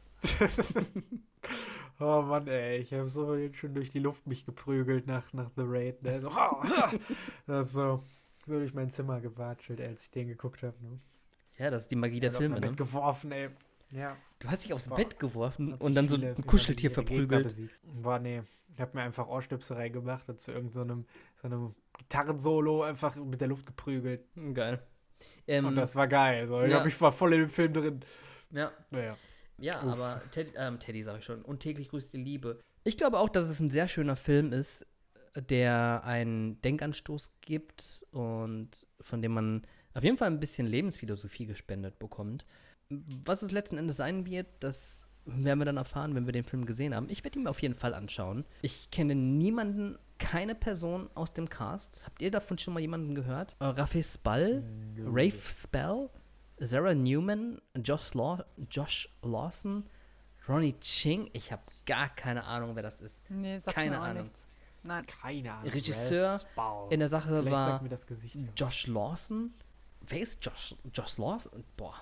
Oh Mann, ey, ich habe so schon durch die Luft mich geprügelt nach, nach The Raid, ne? So, ha, ha. Das ist so, so durch mein Zimmer gewatschelt, als ich den geguckt habe, ne? Ja, das ist die Magie der Auf Filme, mein ne? Bett geworfen, ey. Ja. Du hast dich aufs Boah. Bett geworfen Hab und dann so viele- ein Kuscheltier viele Gegner verprügelt. besiegt. Boah, nee. Ich hab mir einfach Ohrstöpsel reingemacht und zu irgendeinem so einem Gitarrensolo einfach mit der Luft geprügelt. Hm, Geil. Ähm, Und das war geil. So, ich, ja. hab, ich war voll in dem Film drin. ja, Naja. ja Uff. aber Teddy, ähm, Teddy sag ich schon. Und täglich grüßt die Liebe. Ich glaube auch, dass es ein sehr schöner Film ist, der einen Denkanstoß gibt und von dem man auf jeden Fall ein bisschen Lebensphilosophie gespendet bekommt. Was es letzten Endes sein wird, das werden wir dann erfahren, wenn wir den Film gesehen haben. Ich werde ihn mir auf jeden Fall anschauen. Ich kenne niemanden, keine Person aus dem Cast. Habt ihr davon schon mal jemanden gehört? Äh, Rafe Spall, No. Rafe Spell, Sarah Newman, Josh, Law Josh Lawson, Ronnie Ching. Ich habe gar keine Ahnung, wer das ist. Nee, sagt Keine mir auch Ahnung. nichts. Nein. Keine Ahnung. Regisseur Ralph Spall. In der Sache Vielleicht war sagt mir das Gesicht. Josh Lawson. Wer ist Josh, Josh Lawson? Boah.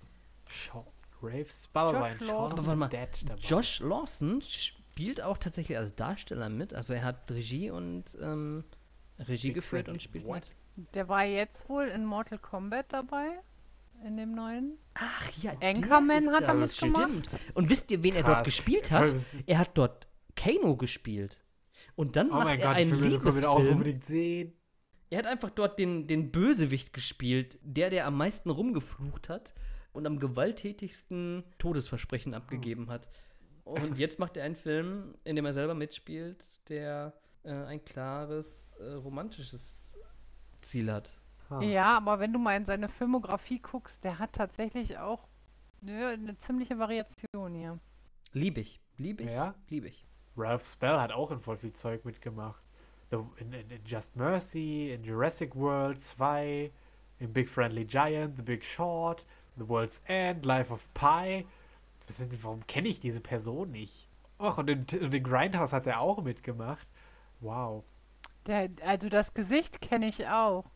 Shaun. Rafe Spall Josh war ein Shaun Lawson. of Aber the warte mal, Dead dabei. Josh Lawson spielt auch tatsächlich als Darsteller mit. Also er hat Regie und ähm, Regie Big geführt Friendly und spielt What? mit. Der war jetzt wohl in Mortal Kombat dabei. In dem neuen. Ach ja, Anchorman der ist hat er das, mitgemacht. stimmt. Und wisst ihr, wen er dort Krass. gespielt Voll, hat? das ist- Er hat dort Kano gespielt. Und dann Oh macht mein er Gott, ich einen will das auch Liebesfilm. unbedingt sehen. Er hat einfach dort den, den Bösewicht gespielt, der, der am meisten rumgeflucht hat und am gewalttätigsten Todesversprechen abgegeben hat. Und jetzt macht er einen Film, in dem er selber mitspielt, der äh, ein klares äh, romantisches Ziel hat. Ah. Ja, aber wenn du mal in seine Filmografie guckst, der hat tatsächlich auch nö, eine ziemliche Variation hier. Lieb ich. Lieb ich. Ja? Lieb ich. Ralph Spell hat auch in voll viel Zeug mitgemacht. The, in, in, in Just Mercy, in Jurassic World zwei, in Big Friendly Giant, The Big Short, The World's End, Life of Pi. Was sind, warum kenne ich diese Person nicht? Ach, und in, und in Grindhouse hat er auch mitgemacht. Wow. Der, also das Gesicht kenne ich auch.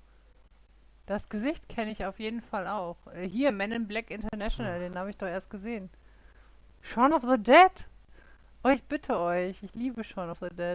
Das Gesicht kenne ich auf jeden Fall auch. Äh, Hier, Men in Black International, den habe ich doch erst gesehen. Shaun of the Dead? Oh, ich bitte euch. Ich liebe Shaun of the Dead.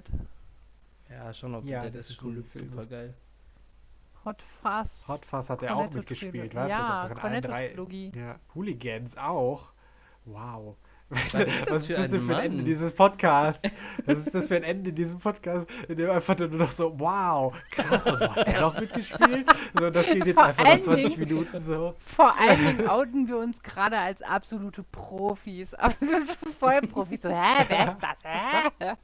Ja, schon auf Ja, der, das das ist ist ein schon cooler Film. super geil. Hot Fuzz. Hot Fuzz hat er auch Cornetto mitgespielt, Trilogie. was? Ja, Von allen Cornetto drei. Trilogie. Ja, Hooligans auch. Wow. Was, Was ist das was für ist das ein denn für ein Ende Mann? dieses Podcasts? Was ist das für ein Ende in diesem Podcast, in dem einfach nur noch so, wow, krass, und wo hat der noch mitgespielt? So, das geht jetzt Vor einfach nach allen zwanzig Dingen- Minuten so. Vor allen Dingen outen wir uns gerade als absolute Profis. Absolute Vollprofis. So, hä, wer ist das?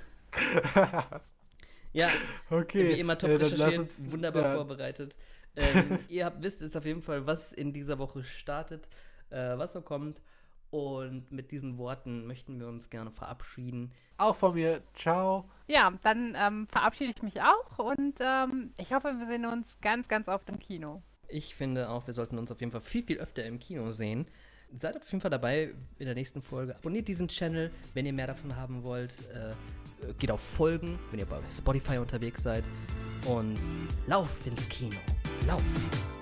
Hä? Ja, Okay. wie immer top äh, dann lass recherchiert, uns- wunderbar ja. vorbereitet. Ähm, ihr habt, wisst jetzt auf jeden Fall, was in dieser Woche startet, äh, was so kommt. Und mit diesen Worten möchten wir uns gerne verabschieden. Auch von mir, ciao. Ja, dann ähm, verabschiede ich mich auch und ähm, ich hoffe, wir sehen uns ganz, ganz oft im Kino. Ich finde auch, wir sollten uns auf jeden Fall viel, viel öfter im Kino sehen. Seid auf jeden Fall dabei in der nächsten Folge. Abonniert diesen Channel, wenn ihr mehr davon haben wollt. Äh, geht auf Folgen, wenn ihr bei Spotify unterwegs seid. Und lauf ins Kino. Lauf.